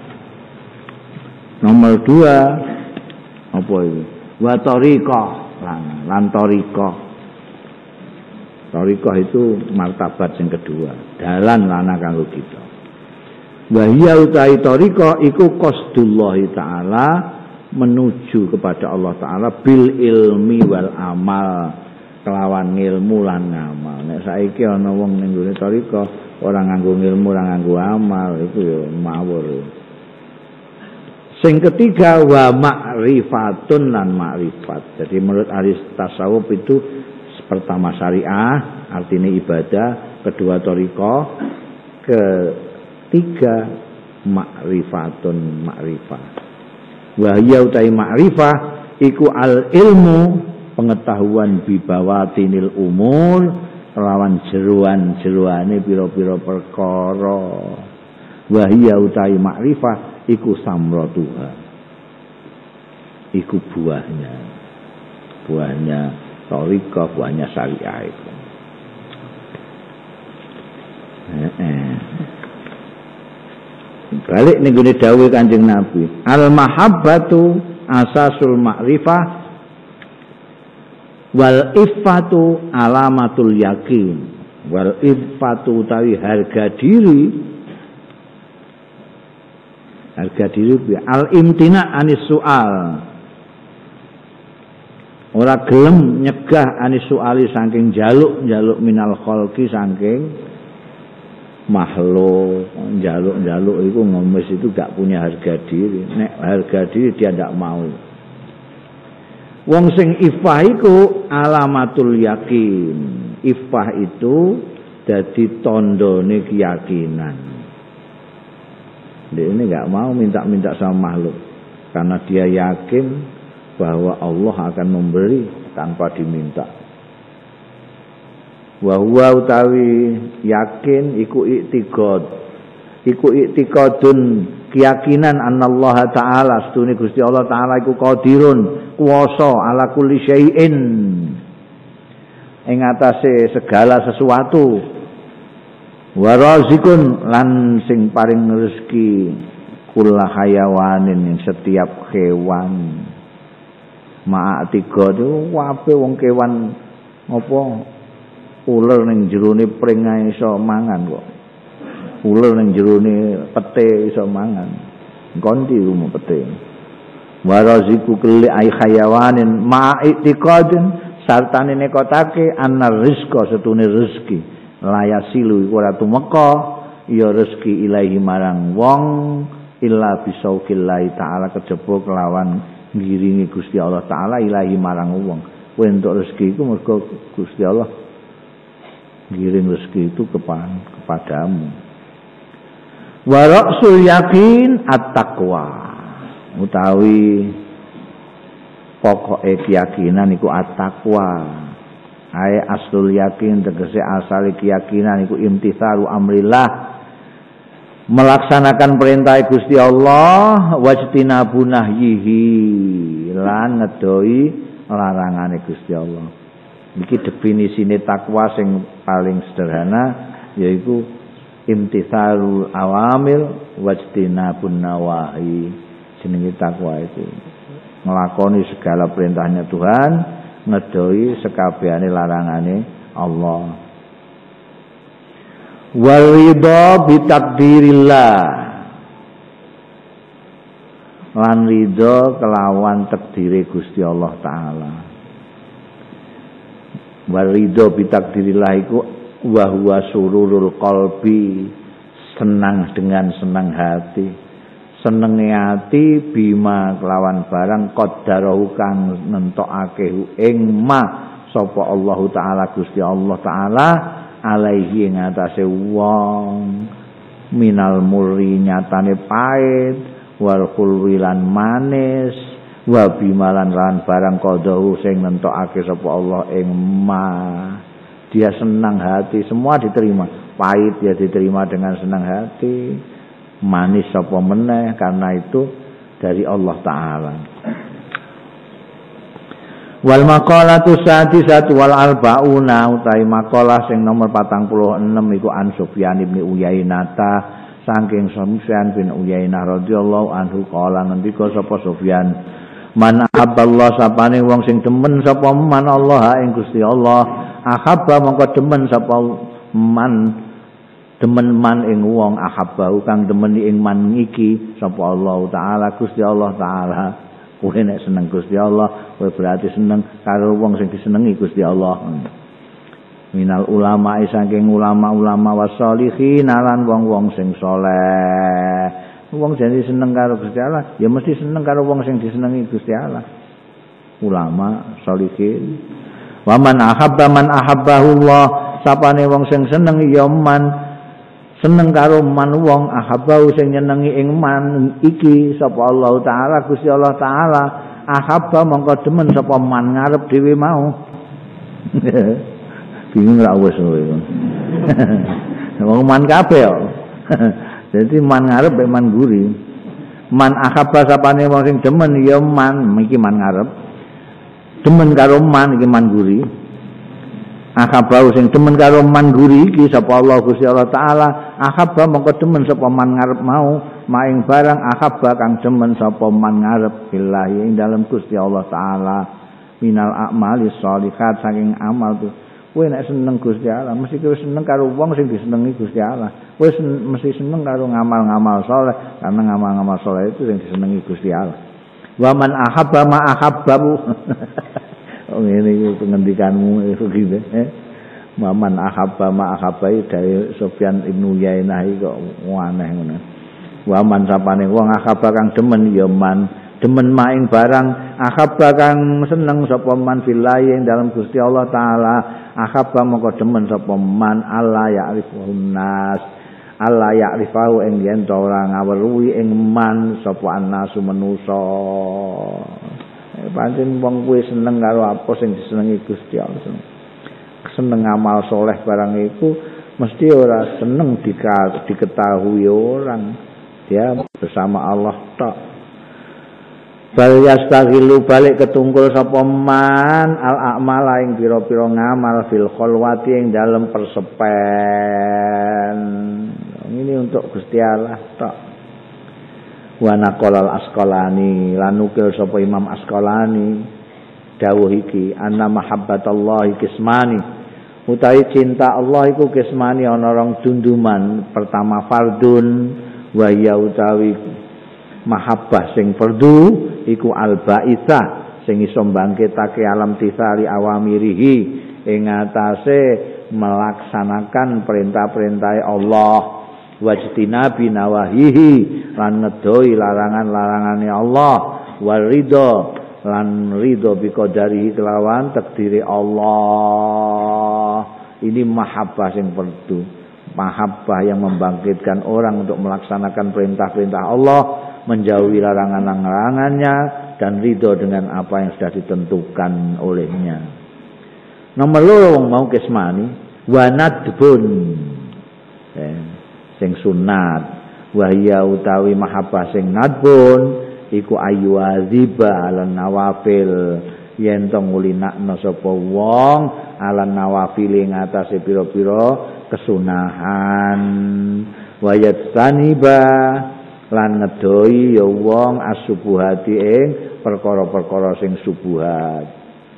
Nomor dua apa itu? Wa tariqah, lan tariqah. Tariqah itu martabat yang kedua, dalan lana kanggo kita. Wa hiya utai tariqah iku qasdullah taala menuju kepada Allah taala bil ilmi wal amal. Kelawan ilmu lan ngamal. Nek saiki ana wong ning gone tariqah ora nganggo ilmu, ora nganggo amal, iku ya mawur. Sing ketiga wa ma'rifatun lan ma'rifat. Jadi menurut ahli tasawuf itu pertama syariah, artinya ibadah, kedua tariqah, ketiga ma'rifatun ma'rifah. Wa hiya utai ma'rifah iku al ilmu pengetahuan bibawatinil umur lawan jeruan-jeruane pira-pira perkara. Wa hiya utai makrifah iku samratuha. Iku buahnya. Buahnya tariqah, buahnya syariah itu. Heeh. Balik ning gone dawuh Kanjeng Nabi, al mahabbatu asasul ma'rifah wal iffatu alamatul yakin. Wal iffatu utawi harga diri, harga diri al imtina anis soal, ora gelem nyegah anis soali saking jaluk jaluk minal kholqi saking makhluk. Jaluk jaluk itu ngemis itu gak punya harga diri. Nek harga diri dia ndak mau. Wong sing ifah iku alamatul yakin. Ifah itu dadi tandane keyakinan. Dia ini enggak mau minta-minta sama makhluk karena dia yakin bahwa Allah akan memberi tanpa diminta. Wa huwa utawi yakin iku iktiqad iku iktikadun keyakinan anallaha taala setune Gusti Allah taala iku qadirun kuwasa ala kulli syai'in ing atase segala sesuatu wa razikun lan sing paring rezeki kula hayawanin ing setiap kewan ma'a tiga itu wape wong kewan apa uler ning jerone pring iso mangan kok uler ning jerone pete iso mangan konti rumo pete waraziku keli ay hayawanin ma'a itiqadin sartane nekotake anar rizqa setune rezeki layasilu iku ora tumeka ya rezeki ilahi marang wong illa bisauqillahi taala kejaba kelawan ngiringi Gusti Allah taala ilahi marang wong kowe entuk rezeki iku mergo Gusti Allah ngiring rezeki itu kepadamu wa ra'sul yakin at-taqwa utawi pokoke keyakinan iku at-taqwa ae aslul yakin tegese asal keyakinan iku imtithalu amrillah melaksanakan perintah Gusti Allah wajtinabun nahyihi lan ngedoi larangane Gusti Allah. Iki definisine takwa sing paling sederhana yaiku imtithalul awamil wajtinabun nawahi. Jenenge takwa itu nglakoni segala perintahnya Tuhan, ngedoi sekabehane larangane Allah. Wal ridha bi takdirillah lan ridha kelawan takdire Gusti Allah taala. Wal ridha bi takdirillah iku wa huwa sururul qalbi senang dengan senang hati. Senenge ati bima kelawan barang qaddarahu kang nentokake ing ma sapa Allah taala Gusti Allah taala alaihi ing atase wong minal murri nyatane pait wal khulwilan manis wa bimalan lan barang qadahu sing nentokake sapa Allah ing ma dia senang hati semua diterima pait ya diterima dengan senang hati manis sapa meneh karena itu dari Allah taala. Wal maqalatu sadisatu wal albauna utai maqalah sing nomor patang puluh enam iku an Sufyan bin Uyainata saking Sufyan bin Uyainah radhiyallahu anhu kala ngendika sapa Sufyan man ahabballah sapane wong sing demen sapa man Allah ing Gusti Allah ahabba mongko demen sapa man demen man ing wong ahabbahu kang demen ing man iki sapa Allah taala Gusti Allah taala. Kowe nek seneng Gusti Allah, kowe berarti seneng karo wong sing disenengi Gusti Allah. Minal ulama saking ulama-ulama wassalihin lan wong-wong sing saleh. Wong sing seneng karo Gusti Allah, ya mesti seneng karo wong sing disenengi Gusti Allah. Ulama salihin. Wa man ahabba man ahabbahu Allah, sapane wong sing seneng ya man seneng karo man wong ahabau sing nyenengi ing man iki sapa Allah taala Gusti Allah taala ahabba mongko demen sapa man ngarep dhewe mau bingung ra wis kowe wong man kabeh kok dadi man ngarep mek man guri man ahabba sapane wong sing demen ya man iki man ngarep demen karo man iki man guri akhabau sing demen karo man guri iki sapa Allah Gusti Allah taala akhabba mongko demen sapa man ngarep mau maing barang akhabba kang demen sapa man ngarep billahi ing dalem Gusti Allah taala minal a'mali sholihat saking amal tuh kowe nek seneng Gusti Allah mesti kowe seneng karo wong sing disenengi Gusti Allah kowe sen, mesti seneng karo ngamal-ngamal saleh karena ngamal-ngamal saleh itu sing disenengi Gusti Allah wa man ahabba ma ahabbabu oh ini pengendikanmu itu gitu eh maman ahabba ma ahabbai dari Sufyan ibnu Uyainah kok aneh ngono waman sapane wong ahabba kang demen ya man demen maing barang ahabba kang seneng sapa man fillahi ing dalam Gusti Allah taala ahabba moko demen sapa man Allah ya'rifun nas Allah ya'rifahu ing yen ora ngaweruhi ing man sapa annasu manusa pancen wong kuwi seneng karo apa sing disenengi Gusti Allah. Seneng amal soleh barang iku mesti ora seneng diketahui orang. Dia bersama Allah tok. Bal yastaghilu balik ketungkul sapa man al a'mala ing pira-pira ngamal fil khalwati ing dalem persepen. Ini untuk Gusti Allah tok. Wa naqalal Asqalani lan nukil sapa Imam Asqalani dawuh iki anna mahabbatallahi kismani utawi cinta Allah iku kismani ana rong dunduman. Pertama fardun wa ya utawi mahabbah sing fardu iku al-ba'itsah sing iso mbangkitake alam tisari awamirihi ing atase melaksanakan perintah-perintah Allah wajtinabi nawahihi lan ngedoi larangan-larangane Allah wal ridho lan ridho biqadarihi kelawan takdiri Allah. Ini mahabbah sing fardu, mahabbah yang membangkitkan orang untuk melaksanakan perintah-perintah Allah, menjauhi larangan-larangannya dan ridho dengan apa yang sudah ditentukan olehnya. Nomor loro mau kismani wanadbun eh, sing sunat wahya utawi mahabbah sing nadbun iku ayu aziba ala nawafil yen to ngulinakno sapa wong ala nawafil ing atase pira-pira kesunahan wayat taniba lan ngedoi ya wong asubuhati ing perkara-perkara sing subuhat.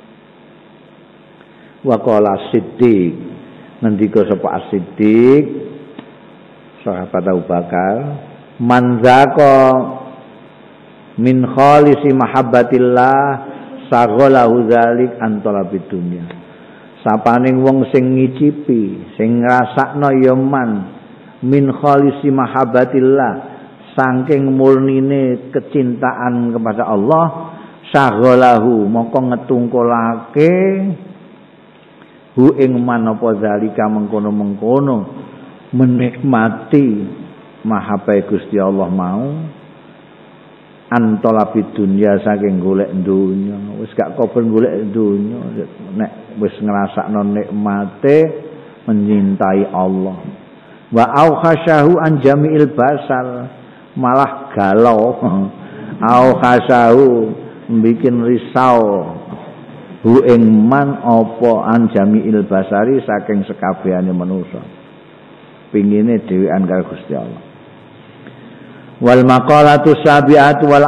Wa qala Siddiq ngendika sapa As-Siddiq sahabat Abu Bakar man zaqa min khalisi mahabbatillah saghalahu dzalik an talabid dunya. Sapaning wong sing ngicipi sing ngrasakno ya man min khalisi mahabbatillah saking murnine kecintaan kepada Allah saghalahu mongko ngetungkulake hu ing man apa zalika mengkono-mengkono menikmati mahabbah Gusti Allah mau antolabid dunya saking golek donya wis gak kober golek donya nek wis ngrasakno nikmate menyintai Allah wa aukhasyahu an jami'il basal malah galau au khasahu bikin risau hu ing man apa an jami'il basari saking sekabehane manusa pingine dhewean karo Gusti Allah. Wal maqalatu sabi'atu wal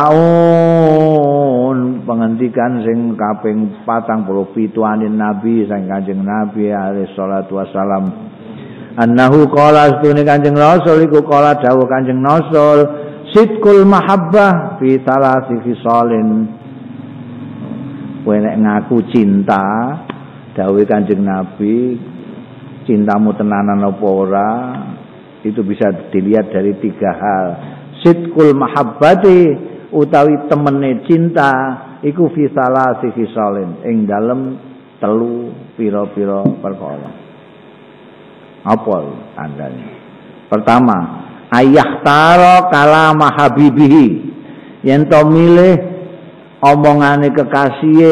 arba'un pengantikan sing kaping patang puluh pitu anin Nabi sang Kanjeng Nabi alaihi salatu wasalam annahu qala astune Kanjeng Rasul iku qala dawuh Kanjeng Rasul sidqul mahabbah fi thalathi fisalin kowe nek ngaku cinta dawuh Kanjeng Nabi cintamu tenanan apa ora itu bisa dilihat dari tiga hal. Sidqul mahabbati utawi temene cinta iku fi thalathi fisalin ing dalem telu pira-pira perkara. Apa tandanya? Pertama, ayah taro kalama habibihi yen to milih omongane kekasih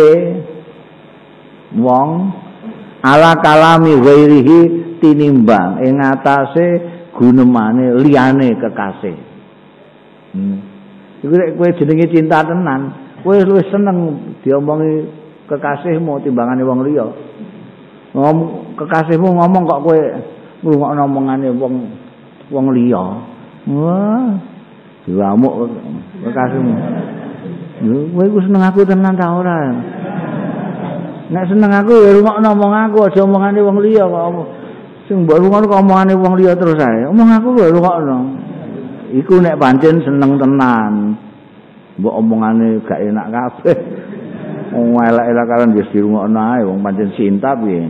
wong ala kalami ghairihi tinimbang ing atase gunemane liyane kekasih. Hmm. Iku nek kowe jenenge cinta tenan, kowe luwih seneng diomongi kekasihmu timbangane wong liya. Ngomong kekasihmu ngomong kok kowe ngrungokno omongane wong wong liya. Wah, diwamuk kekasihmu. Kowe iku seneng aku tenan ta ora? Nek seneng aku ya rungokno omong aku aja omongane wong liya kok. Sing mbok rungokno kok omongane wong liya terus ae. Omong aku kok rungokno. Iku nek pancen seneng tenan. Mbok omongane gak enak kabeh. Wong elek-elek kan wis dirungokno ae wong pancen cinta piye.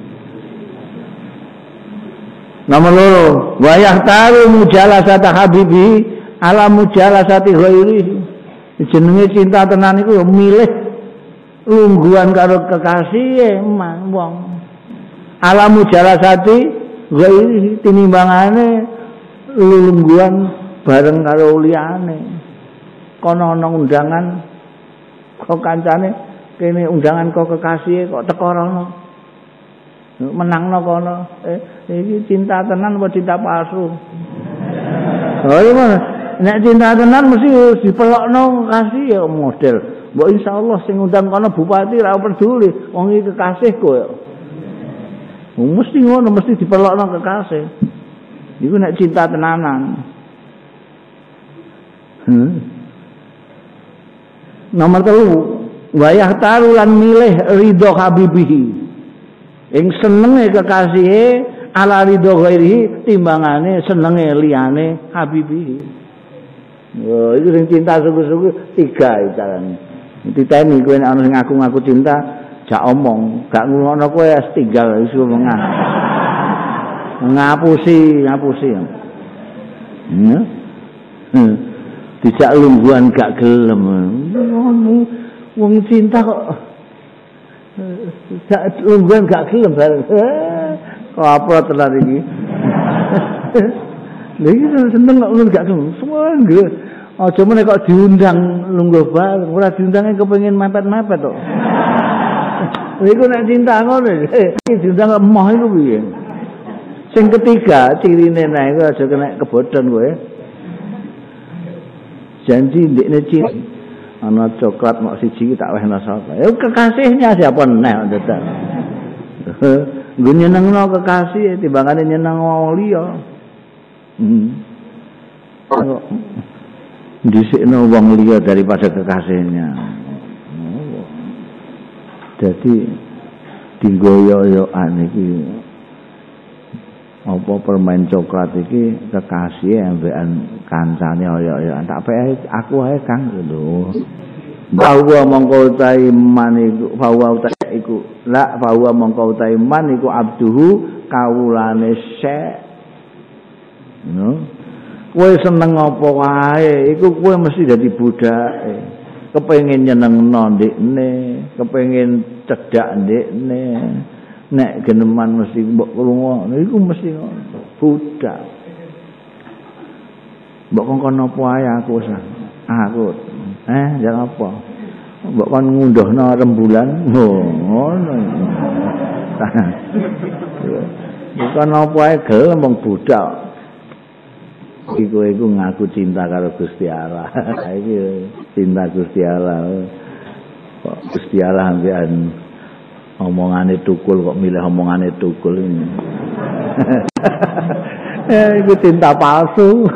Nomor loro, wa yahtaru mujalasata habibi ala mujalasati ghairi. Jenenge cinta tenan iku ya milih lungguhan karo kekasih emang wong. Ala mujalasati ghairi tinimbangane lungguhan bareng karo liyane. Kono ana undangan kok kancane kene undangan kok kekasih kok teko rono. menangno kono. Eh, iki cinta tenan apa cinta palsu? Oh iya, nek cinta tenan mesti dipelokno kasih ya model. Mbok insyaallah sing ngundang kono bupati ra peduli, wong iki kekasihku ya. Mesti ngono, mesti dipelokno kekasih. Iku nek cinta tenanan. Hmm. Nomor telu, wayah taru lan milih ridho habibihi. Ing senenge kekasihe ala ridho ghairihi timbangane senenge liyane habibihi. Oh, itu sing cinta sungguh-sungguh tiga carane. Diteni kowe nek ana sing ngaku-ngaku cinta, jak omong, gak ngono kowe wis tinggal wis ngomong. Ngapusi, ngapusi. Hmm. Hmm. Dijak lungguhan gak gelem. Wong cinta kok jak lungguhan gak gelem bareng. Kok apa tenan iki? Lha iki seneng kok gak gelem. Semua nggih. Aja meneh kok diundang lungguh bareng, ora diundange kepengin mepet-mepet kok. Lha iku nek cinta ngono, iki diundang emoh iku piye? Sing ketiga, cirine nek iku aja kena kebodhon kowe. Janji ndekne cinta ana coklat mok siji tak wehna sapa. Ya kekasihnya siapa neh dadak. Nggo nyenengno kekasih timbangane nyeneng wong liya. Hmm. Dhisikno wong liya daripada kekasihnya. Oh. Jadi digoyo-yoan iki apa permain coklat iki kekasih ambekan kancane oyo-oyoan tak pek aku ae Kang lho. Bahwa mongko taiman iku bahwa iku la bahwa mongko taiman iku abduhu kawulane syekh. No. Kowe seneng apa wae, iku kowe mesti dadi budake. Kepengin nyenengno ndekne, kepengin cedhak ndekne. Nek geneman mesti mbok krungu, iku mesti budak. Mbok kongkon apa wae aku sah. Aku. Eh, jangan apa? Mbok kon ngunduhno rembulan. Oh, ngono. Bukan apa wae gelem wong budak. Iku iku ngaku cinta karo Gusti Allah. Iki cinta Gusti Allah. Kok Gusti Allah ambekan omongane tukul kok milih omongane tukul ini. Eh iku cinta palsu.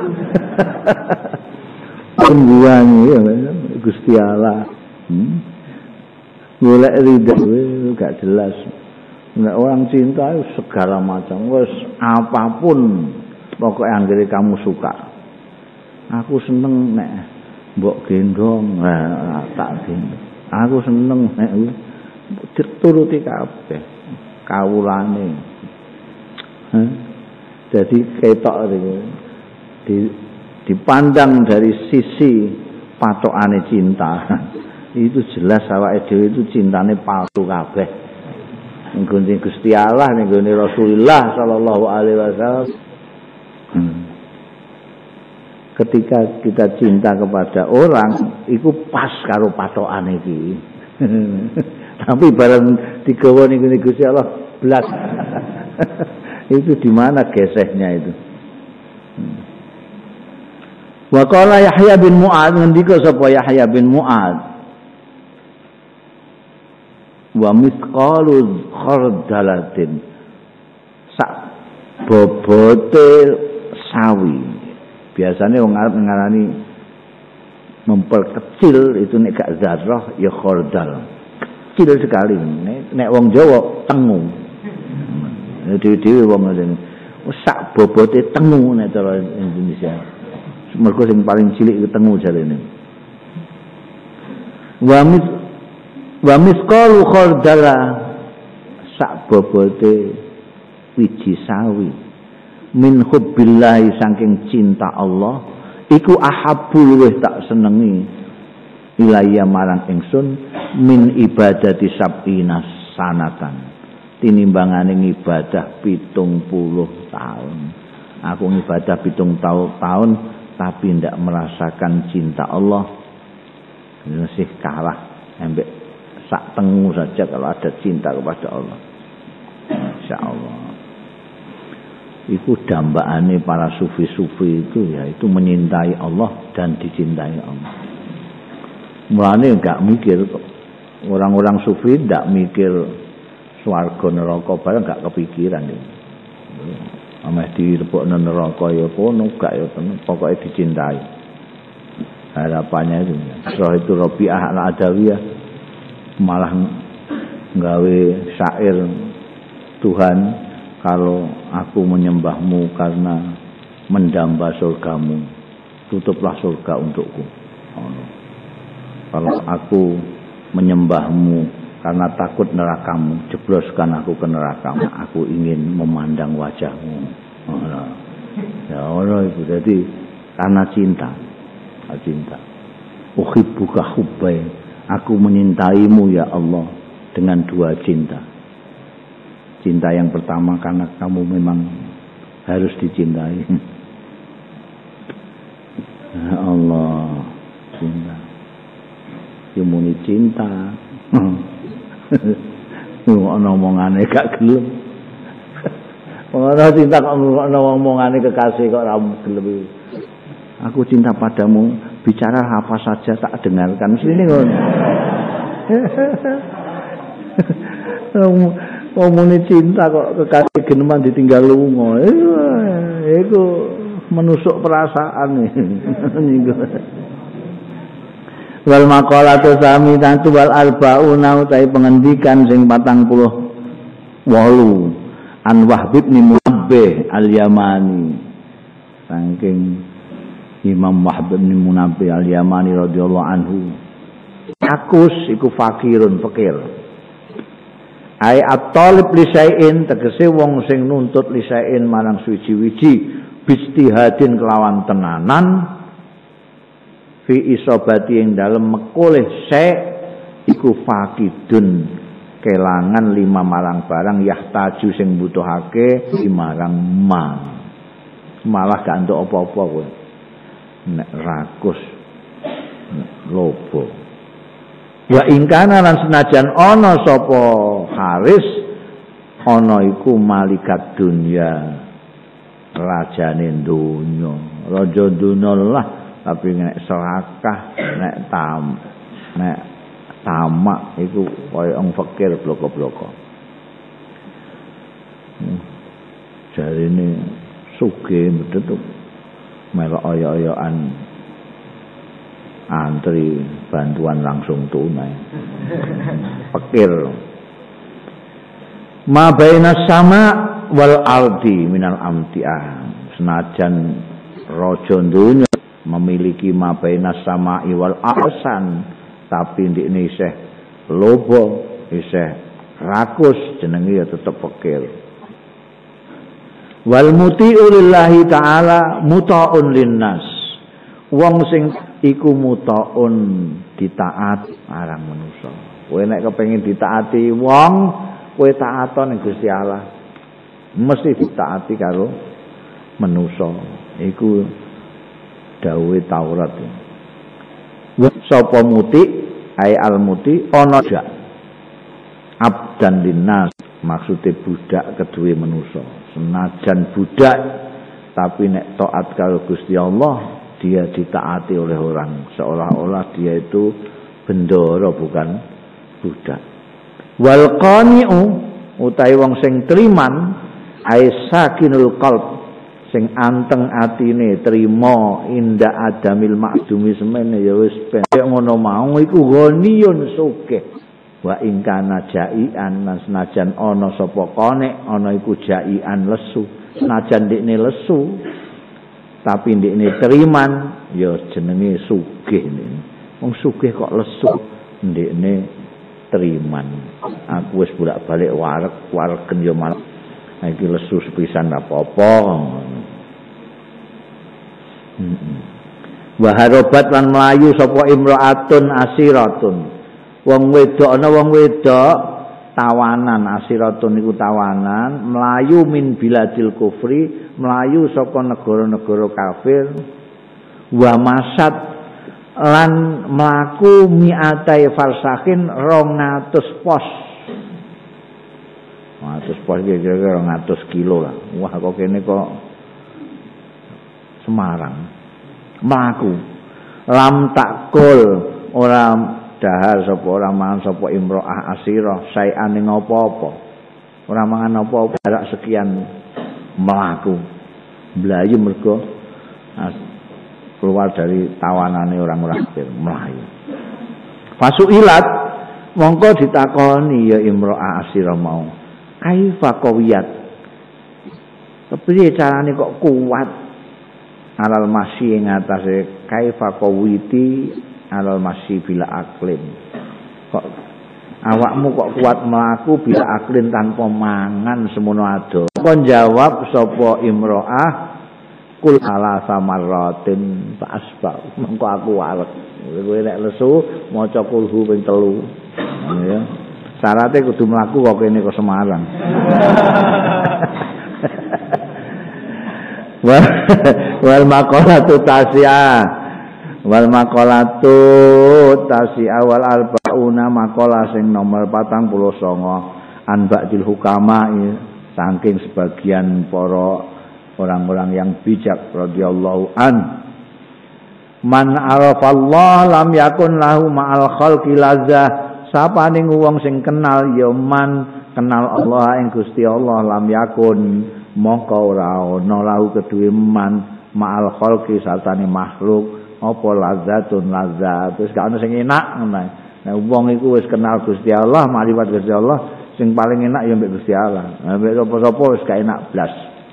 Pengguan ya Gusti Allah. Hmm. Golek ridho gak jelas. Nek orang cinta segala macam wis apapun pokoknya anggere kamu suka. Aku seneng nek mbok gendong, nah, tak gendong. Aku seneng nek dituruti kabeh kawulane. Huh? Jadi ketok iki di, dipandang dari sisi patokane cinta. Itu jelas awake dhewe itu cintane palsu kabeh. Ning gone Gusti Allah, ning gone Rasulullah sallallahu alaihi wasallam. Hmm. Ketika kita cinta kepada orang itu pas karo patokan iki. Tapi barang digawa ning Gusti Allah blas. Itu di mana gesehnya itu. Hmm. Wa qala Yahya bin Mu'adz ngendika sapa Yahya bin Mu'adz wa mithqalu khardalatin sak bobote sawi. Biasanya wong Arab ngarani memperkecil itu nek gak zarrah ya khardal. Kecil sekali. Nek, nek wong Jawa tengu. Dhewe-dhewe wong ngene. Sak bobote tengu nek cara Indonesia. Mergo sing paling cilik iku tengu jarene. Wa mit wa misqalu khardala sak bobote wiji sawi. Min hubbillahi saking cinta Allah iku ahabbu luweh tak senengi ilayya marang ingsun min ibadati sab'ina sanatan tinimbangane ibadah pitung puluh tahun. Aku ngibadah pitung tahun tapi ndak merasakan cinta Allah, masih kalah ambek sak tengu saja kalau ada cinta kepada Allah. insyaallah. Iku dambaane para sufi-sufi itu ya itu menyintai Allah dan dicintai Allah. Mulane enggak mikir kok. Orang-orang sufi enggak mikir swarga neraka bareng enggak kepikiran ya. Ameh dilebokno neraka ya kono gak ya pokoke dicintai. Harapannya itu. Roh itu Rabi'ah al-Adawiyah malah nggawe syair Tuhan, kalau aku menyembahmu karena mendamba surgamu, tutuplah surga untukku. Oh. Kalau aku menyembahmu karena takut nerakamu, jebloskan aku ke nerakamu. Aku ingin memandang wajahmu. Oh. Ya Allah itu jadi karena cinta, cinta. Uhibbuka hubbai, aku menyintaimu ya Allah dengan dua cinta. Cinta yang pertama karena kamu memang harus dicintai. Ya Allah, cinta. Yumuni cinta. Ono omongane gak gelem. Ora cinta kok ono omongane kekasih kok ora gelem. Aku cinta padamu, bicara apa saja tak dengarkan. Sini ngono. Ngomongin cinta kok kekasih geneman ditinggal lunga. Iku menusuk perasaan nih. Wal maqalatu samitatu wal arbauna utai pengendikan sing patang puluh wolu an Wahb bin Munabbih al-Yamani. Saking Imam Wahb bin Munabbih al-Yamani radhiyallahu anhu. Akus iku fakirun fakir. Ai at-talib li syai'in tegese wong sing nuntut li syai'in marang suci-wiji bijtihadin kelawan tenanan fi isobati ing dalem mekoleh syai' iku fakidun kelangan lima marang barang yahtaju sing butuhake marang ma malah gak entuk apa-apa kowe nek rakus nek lobo. Wa ingkana lan senajan ana sapa haris ana iku malikat dunya rajane donya raja dunya lah tapi nek serakah nek tam nek tamak iku kaya wong fakir bloko-bloko. Hmm. Jarine sugih medhot melok oyo-oyoan antri bantuan langsung tunai. Fakir. Ma baina sama wal ardi minal amtiah. Senajan raja dunya memiliki ma baina sama wal arsan, tapi ndekne isih lobo, isih rakus, jenenge ya tetep fakir. Wal muti'u lillahi ta'ala muta'un linnas. Wong sing iku mutaun ditaat marang manusa. Kowe nek kepengin ditaati wong, kowe taaton ning Gusti Allah. Mesti ditaati karo manusa. Iku dawuhe Taurat. Sapa muti ai al muti ana jak abdan linnas, maksude budak kedue manusa. Senajan budak tapi nek taat karo Gusti Allah dia ditaati oleh orang, seolah-olah dia itu bendoro bukan budak. Wal qani'u utawi wong sing triman ai sakinul qalb sing anteng atine trima inda adamil ma'dumi semene ya wis ben ngono mau iku ghaniyun sugih. Wa ing kana jaian lan senajan ana sapa konek ana iku jaian lesu, senajan ndekne lesu tapi ndekne teriman ya jenenge sugih niku. Wong sugih kok lesu ndekne teriman. Aku wis bolak-balik wareg, waregen ya malah iki lesu sepisan apa-apa. Heeh. Wa harobat lan mlayu sapa imraatun asiratun. Wong wedok ana wong wedok tawanan, asiratun niku tawanan, mlayu min biladil kufri, mlayu saka negara-negara kafir, wa masad lan mlaku mi'atai farsahin rong atus pos. Ngatus pos kira-kira ngatus kilo lah. Wah kok kene kok Semarang. Mlaku. Lam takul ora dahar sapa ora mangan sapa imro'ah asira saean ing apa-apa. Ora mangan apa-apa jarak sekian mlaku. Mlayu mergo keluar dari tawanane orang-orang kafir, mlayu. Fasuilat mongko ditakoni ya imro'ah asira mau. Kaifa qawiyat? Kepiye carane kok kuat alal masyi ing atase kaifa qawiti alal masyi bila aklin. Kok awakmu kok kuat mlaku bila aklin tanpa mangan semono ado. Kon jawab sapa imro'ah kul ala samaratin fa asba. Mengko aku wareg. Kowe nek lesu maca kulhu ping telu. Ya. Syaratnya kudu mlaku kok kene ke Semarang. Wal maqalatu tasya. Wal maqalatu tasya wal arbauna maqalah sing nomor patang puluh songo an ba'dil hukama saking sebagian para orang-orang yang bijak radhiyallahu an. Man arafallah lam yakun lahu ma'al khalqi lazah. Sapaning wong sing kenal ya man kenal Allah ing Gusti Allah lam yakun mongko ora ana lahu kedue man ma'al khalqi sartane makhluk apa lazatun lazat terus gak ono sing enak ngono. Nek wong iku wis kenal Gusti Allah marifat Gusti Allah sing paling enak ya mbek Gusti Allah. Mbek sapa-sapa wis gak enak blas.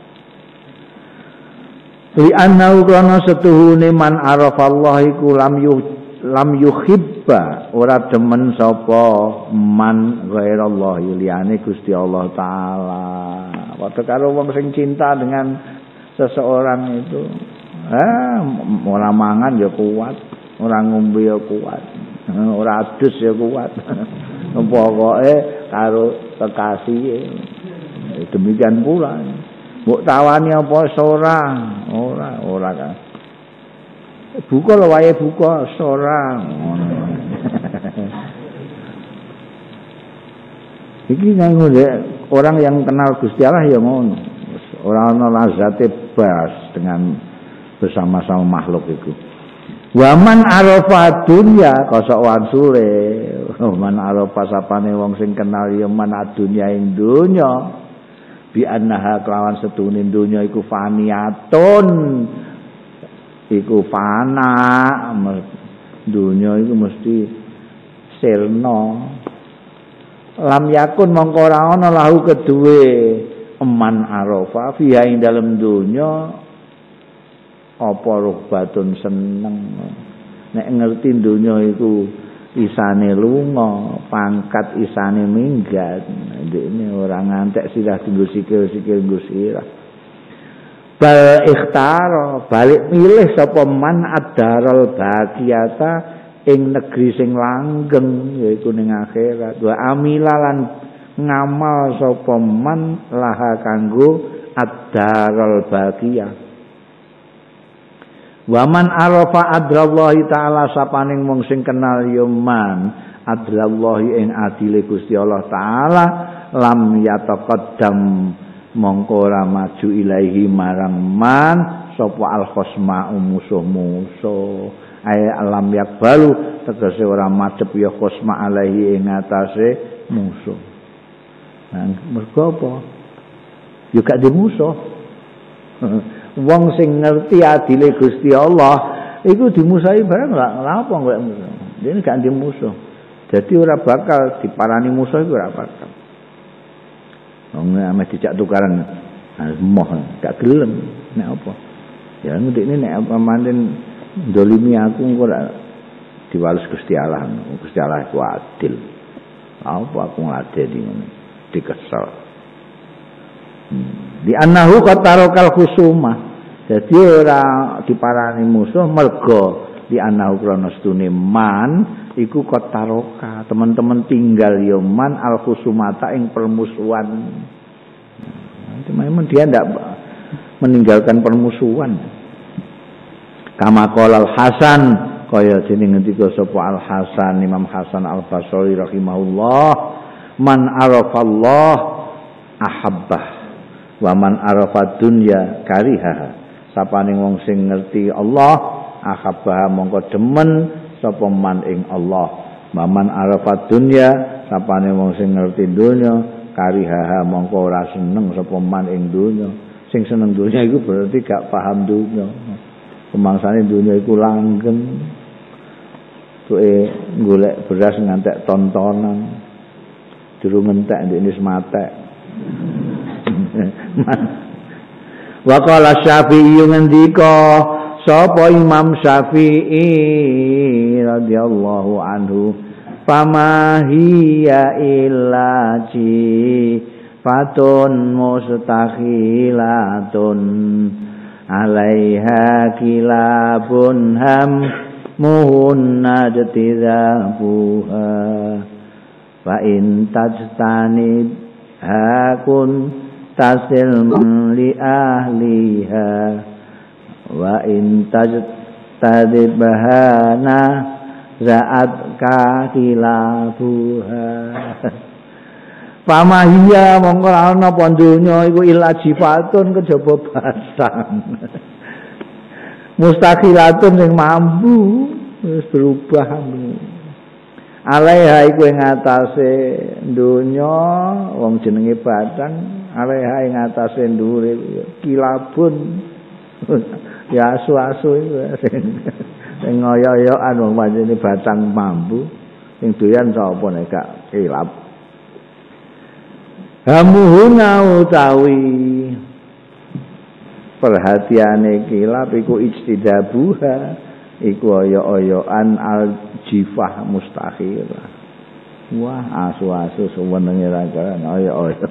Li annahu kana setuhune man arafallah iku lam yu lam yuhibba ora demen sapa man ghairallah liyane Gusti Allah taala. Waktu karo wong sing cinta dengan seseorang itu, eh ora mangan ya kuat, ora ngombe ya kuat, ora adus ya kuat. Pokoke karo kekasih demikian pula. Mbok tawani apa ora? Ora, ora kan. Buka lho wae buka ora. Iki nang orang yang kenal Gusti Allah ya ngono. Ora ana lazate bas dengan bersama-sama makhluk itu. Wa man arafa dunya kosok wansule. Man arafa sapane wong sing kenal ya man dunya ing donya. Bi annaha kelawan setune donya iku faniyatun. Iku fana dunya iku mesti sirna. Lam yakun mongko ora ana lahu kedue eman arafa fiha ing dalem donya apa ruhbatun seneng. Nek ngerti donya iku isane lunga, pangkat isane minggat. Ndekne ora ngantek sirah dienggo sikil-sikil nggo sirah. Bal ikhtara balik milih sapa man adaral baqiyata ing negeri sing langgeng yaiku ning akhirat wa amilalan ngamal sapa man laha kanggo adaral baqiyah wa man arafa adrallahi taala sapaning wong sing kenal ya man adrallahi ing adile Gusti Allah taala lam yataqaddam mongko ora maju ilahi marang man sapa al khosma musuh-musuh ay alam yakbalu tegese ora madhep ya khosma alaihi ing atase musuh. Nah, mergo apa? Ya gak di musuh. Wong sing ngerti adile Gusti Allah iku dimusahi bareng lha apa kok musuh. Dene gak di musuh. Jadi ora bakal diparani musuh iku ora bakal. Wong ame dijak tukaran moh gak gelem nek apa ya ndekne nek apa manten ndolimi aku engko ora diwales Gusti Allah Gusti Allah ku adil apa aku ngladeni ngene dikesel di annahu qatarokal khusuma dadi ora diparani musuh mergo di annahu krana stune man iku kotaroka teman-teman tinggal ya man al khusumata ing permusuhan. Nanti memang dia tidak meninggalkan permusuhan. Kama qala al Hasan kaya dene ngendika sapa Al Hasan Imam Hasan Al Basri rahimahullah man arafallah ahabbah wa man arafa dunya kariha. Sapane wong sing ngerti Allah ahabbah mongko demen sapa man ing Allah. Wa man arafa dunya sapane wong sing ngerti donya kariha mongko ora seneng sapa man ing donya. Sing seneng donya iku berarti gak paham donya. Pemangsane donya iku langgeng. Tuke golek beras ngantek tontonan. Durung entek ndekne wis matek. Wa qala Syafi'i ngendika sapa Imam Syafi'i radhiyallahu anhu fama hiya illa ji fatun mustakhilatun alaiha kilabun ham muhunna jatizabuha wa in tajtanib hakun tasil li ahliha wa in tajtanib bahana za'at kakilabuha pamahia mongko ana apa donya iku ilajifatun kejaba batang mustakhilatun sing mampu wis berubah alaiha iku ing atase donya wong jenenge batang alaiha ing atase ndure kilabun ya asu-asu iku sing ngoyo-oyoan wong pancene batang mampu sing doyan sapa nek gak kilap hamuhuna utawi perhatiane kilap iku ijtidabuha iku oyo-oyoan al-jifah mustakhirah wah asu-asu sewenenge ra kan oyo-oyo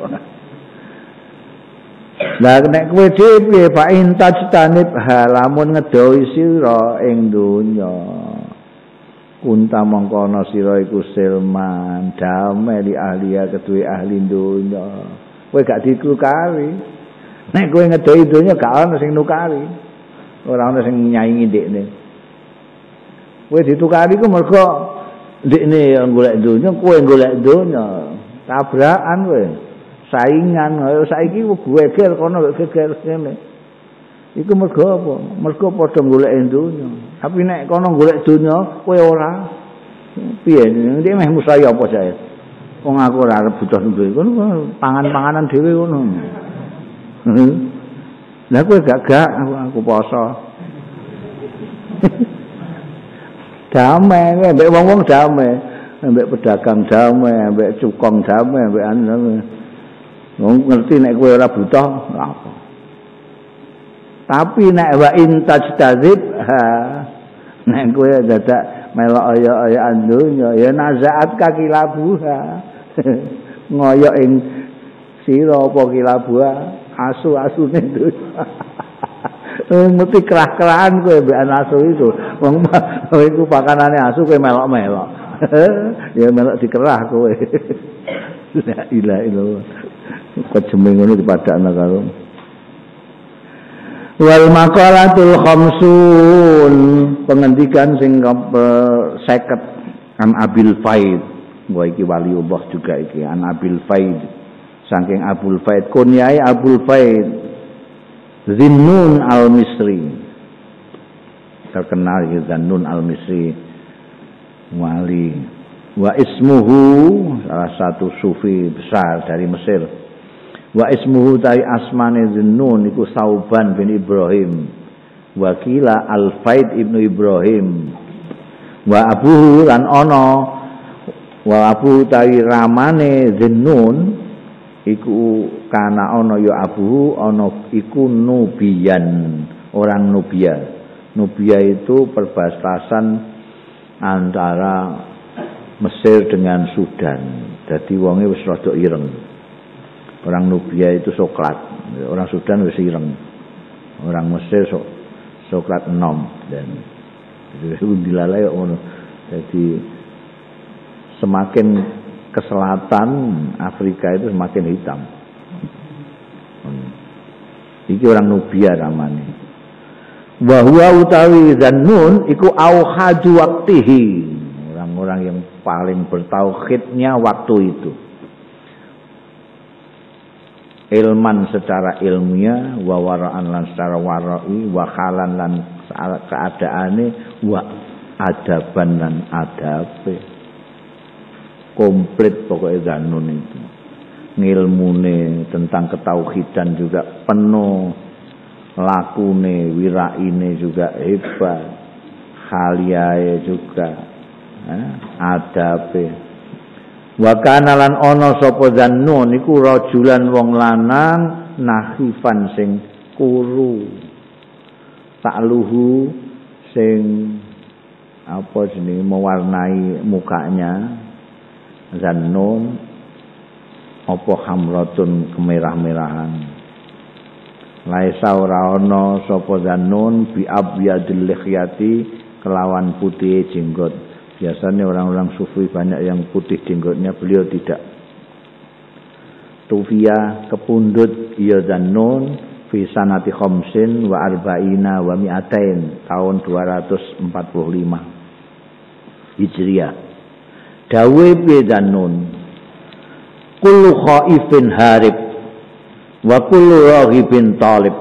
lah nek kowe dhewe fa intajtanib halamun ngedohi sira ing donya kunta mongko ana sira iku silman damai li ahliya kedue ahli donya kowe gak ditukari nek kowe ngedohi donya gak ana sing nukari ora ana sing nyaingi ndekne kowe ditukari ku mergo ndekne golek donya kowe golek donya tabrakan kowe saingan saiki geger kono geger kene iku mergo apa mergo padha golek donya tapi nek kono golek donya kowe ora piye nek meh musaya apa sae wong aku ora arep butuh duwe kono pangan-panganan dhewe ngono lha kowe gak gak aku, aku poso damai mbek wong-wong damai mbek pedagang damai mbek cukong damai mbek anu wong ngerti nek kowe ora butuh apa. Tapi nek wa intajtazib ha nek kowe dadak melok aya-ayaan donya ya nazaat kakilabuha. Ngoyok ing sira apa kilabuha asu-asune donya. Mesti kerah-kerahan kowe mbek asu itu. Wong iku pakanane asu kowe melok-melok. Ya melok dikerah kowe. La ilaha illallah. Kejemeng ngono dipadakna karo wal maqalatul khamsun pengendikan sing seket an Abil Faid wa iki waliullah juga iki an Abil Faid saking Abul Faid kunyai Abul Faid Zinnun al-Misri terkenal iki Zinnun al-Misri wali wa ismuhu salah satu sufi besar dari Mesir wa ismuhu tai asmane Zinnun iku Sauban bin Ibrahim wakila Al-Faid ibnu Ibrahim wa abuhu lan ana wa abu tai ramane Zinnun iku kana ana ya abuhu ana iku Nubian orang Nubia Nubia itu perbatasan antara Mesir dengan Sudan jadi wonge wis rada ireng. Orang Nubia itu Soklat, orang Sudan wis ireng. Orang Mesir so, Soklat enom dan itu dilalai ngono. Jadi semakin ke selatan Afrika itu semakin hitam. Iki orang Nubia namanya. Wa huwa utawi Zannun iku auhadu waqtihi. Orang-orang yang paling bertauhidnya waktu itu. ilman secara ilmiah, wa wara'an lan secara warai, wa halan lan keadaane, wa adaban lan adabe. Komplit pokoknya Dzannun itu. Ngilmune tentang ketauhidan juga penuh, lakune, wiraine juga hebat, khaliae juga, eh, adabe. Wa kana lan ana sapa Dzannun iku rajulan wong lanang nakhifan sing kuru. Takluhu sing apa jenenge mewarnai mukanya Dzannun apa hamratun kemerah-merahan. Laisa ora ana sapa Dzannun bi abyadil likhyati kelawan putih jenggot. Biasanya orang-orang sufi banyak yang putih jenggotnya, beliau tidak. Tufia kepundut ya Dzannun fi sanati khamsin wa arba'ina wa mi'atain tahun dua ratus empat puluh lima Hijriah. Dawe piye Dzannun? Kullu khaifin harib wa kullu raghibin talib.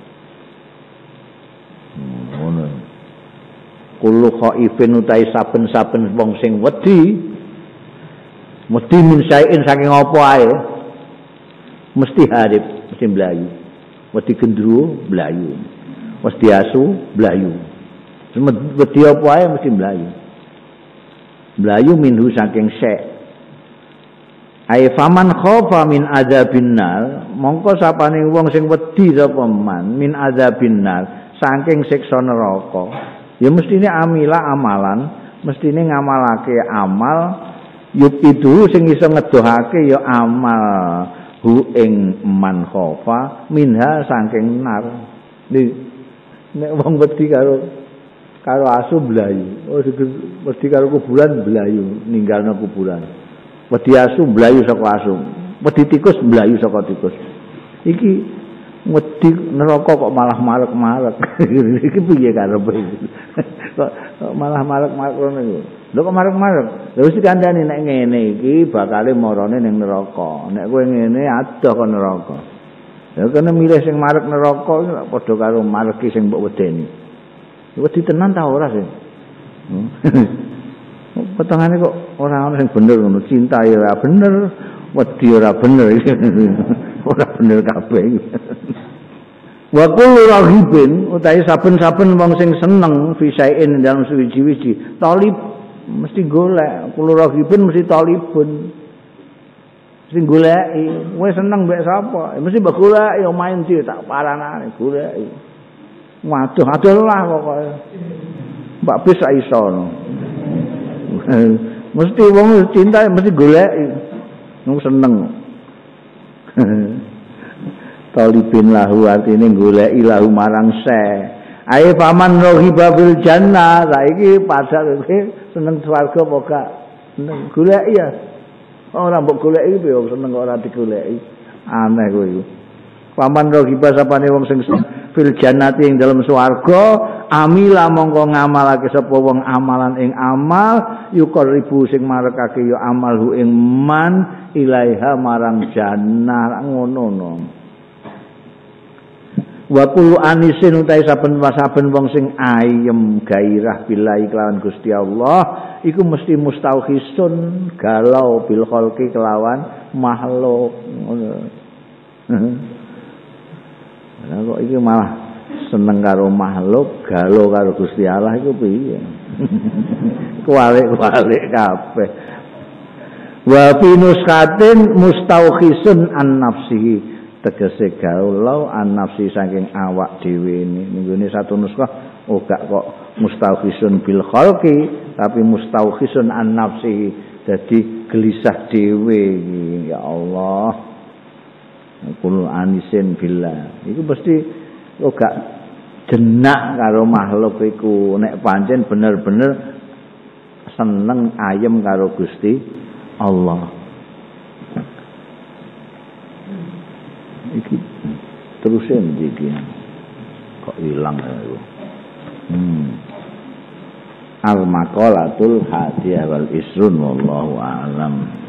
Ngono. Kullu khaifin utai saben-saben wong sing wedi, mesti min sain saking apa ae, mesti harib, mesti mlayu. Wedi gendruwo mlayu. Wedi asu mlayu. Wedi apa ae mesti mlayu. Mlayu minhu saking syek. Ai faman khofa min adzabin nar, mongko sapane wong sing wedi sapa man min adzabin nar saking siksa neraka. Ya mestine amila amalan, mestine ngamalake amal yuk itu sing iso ngedohake ya amal hu ing man khofa minha saking nar. Nek wong wedi karo karo asu blayu, oh wedi karo kuburan blayu, ninggalno kuburan. Wedi asu blayu saka asu, wedi tikus blayu saka tikus. Iki wedi neraka kok malah marek-marek. Iki piye karepe iki? Kok malah marek-marek ngono iki. Lho kok marek-marek? Lha wis dikandani nek ngene iki bakale marane ning neraka. Nek kowe ngene adoh kok neraka. Ya kene milih sing marek neraka padha karo mareki sing mbok wedeni. Wedi tenan ta ora sih? Potongane kok ora ana sing bener ngono, cinta ya ora bener, wedi ora bener. Ora bener kabeh. Wa kullu raghibin utahe saben-saben wong sing seneng fisain dalam suwi-wiji, talib mesti golek, kullu raghibin mesti talibun. Mesti goleki, kowe seneng mbek sapa? Mesti mbok goleki yo main di tak paranane goleki. Waduh, aduh lah pokoke. Mbak bis iso. Mesti wong cinta mesti goleki. Wong seneng. Talibin lahu artine goleki lahu marang se. Ae paman rohiba bil jannah, saiki padha seneng swarga apa gak? Seneng goleki ya. Ora mbok goleki piye seneng ora digoleki. Aneh kowe iku. Paman rohiba sapane wong sing fil jannati ing dalam swarga amila mongko ngamalake sapa wong amalan ing amal yuqribu sing marekake ya amal hu ing man ilaiha marang jannah ngono no. Wa kullu anisin utai saben-saben wong sing ayem gairah billahi kelawan Gusti Allah iku mesti mustauhisun galau bil khalqi kelawan makhluk ngono. Lah kok iki malah seneng karo makhluk, galau karo Gusti Allah iku piye? Kualik-kualik kabeh. Wa fi nuskatin mustauhisun an nafsihi, tegese galau an nafsi saking awak dhewe ini. Ninggone satu nuskah oh gak kok mustauhisun bil khalqi, tapi mustauhisun an nafsihi, dadi gelisah dhewe. Ya Allah. Kul anisin billah iku mesti kok gak jenak karo makhluk iku nek pancen bener-bener seneng ayem karo Gusti Allah. Iki terusin iki kok ilang aku. Hmm. Al maqalatul hadiyah wal isrun wallahu a'lam.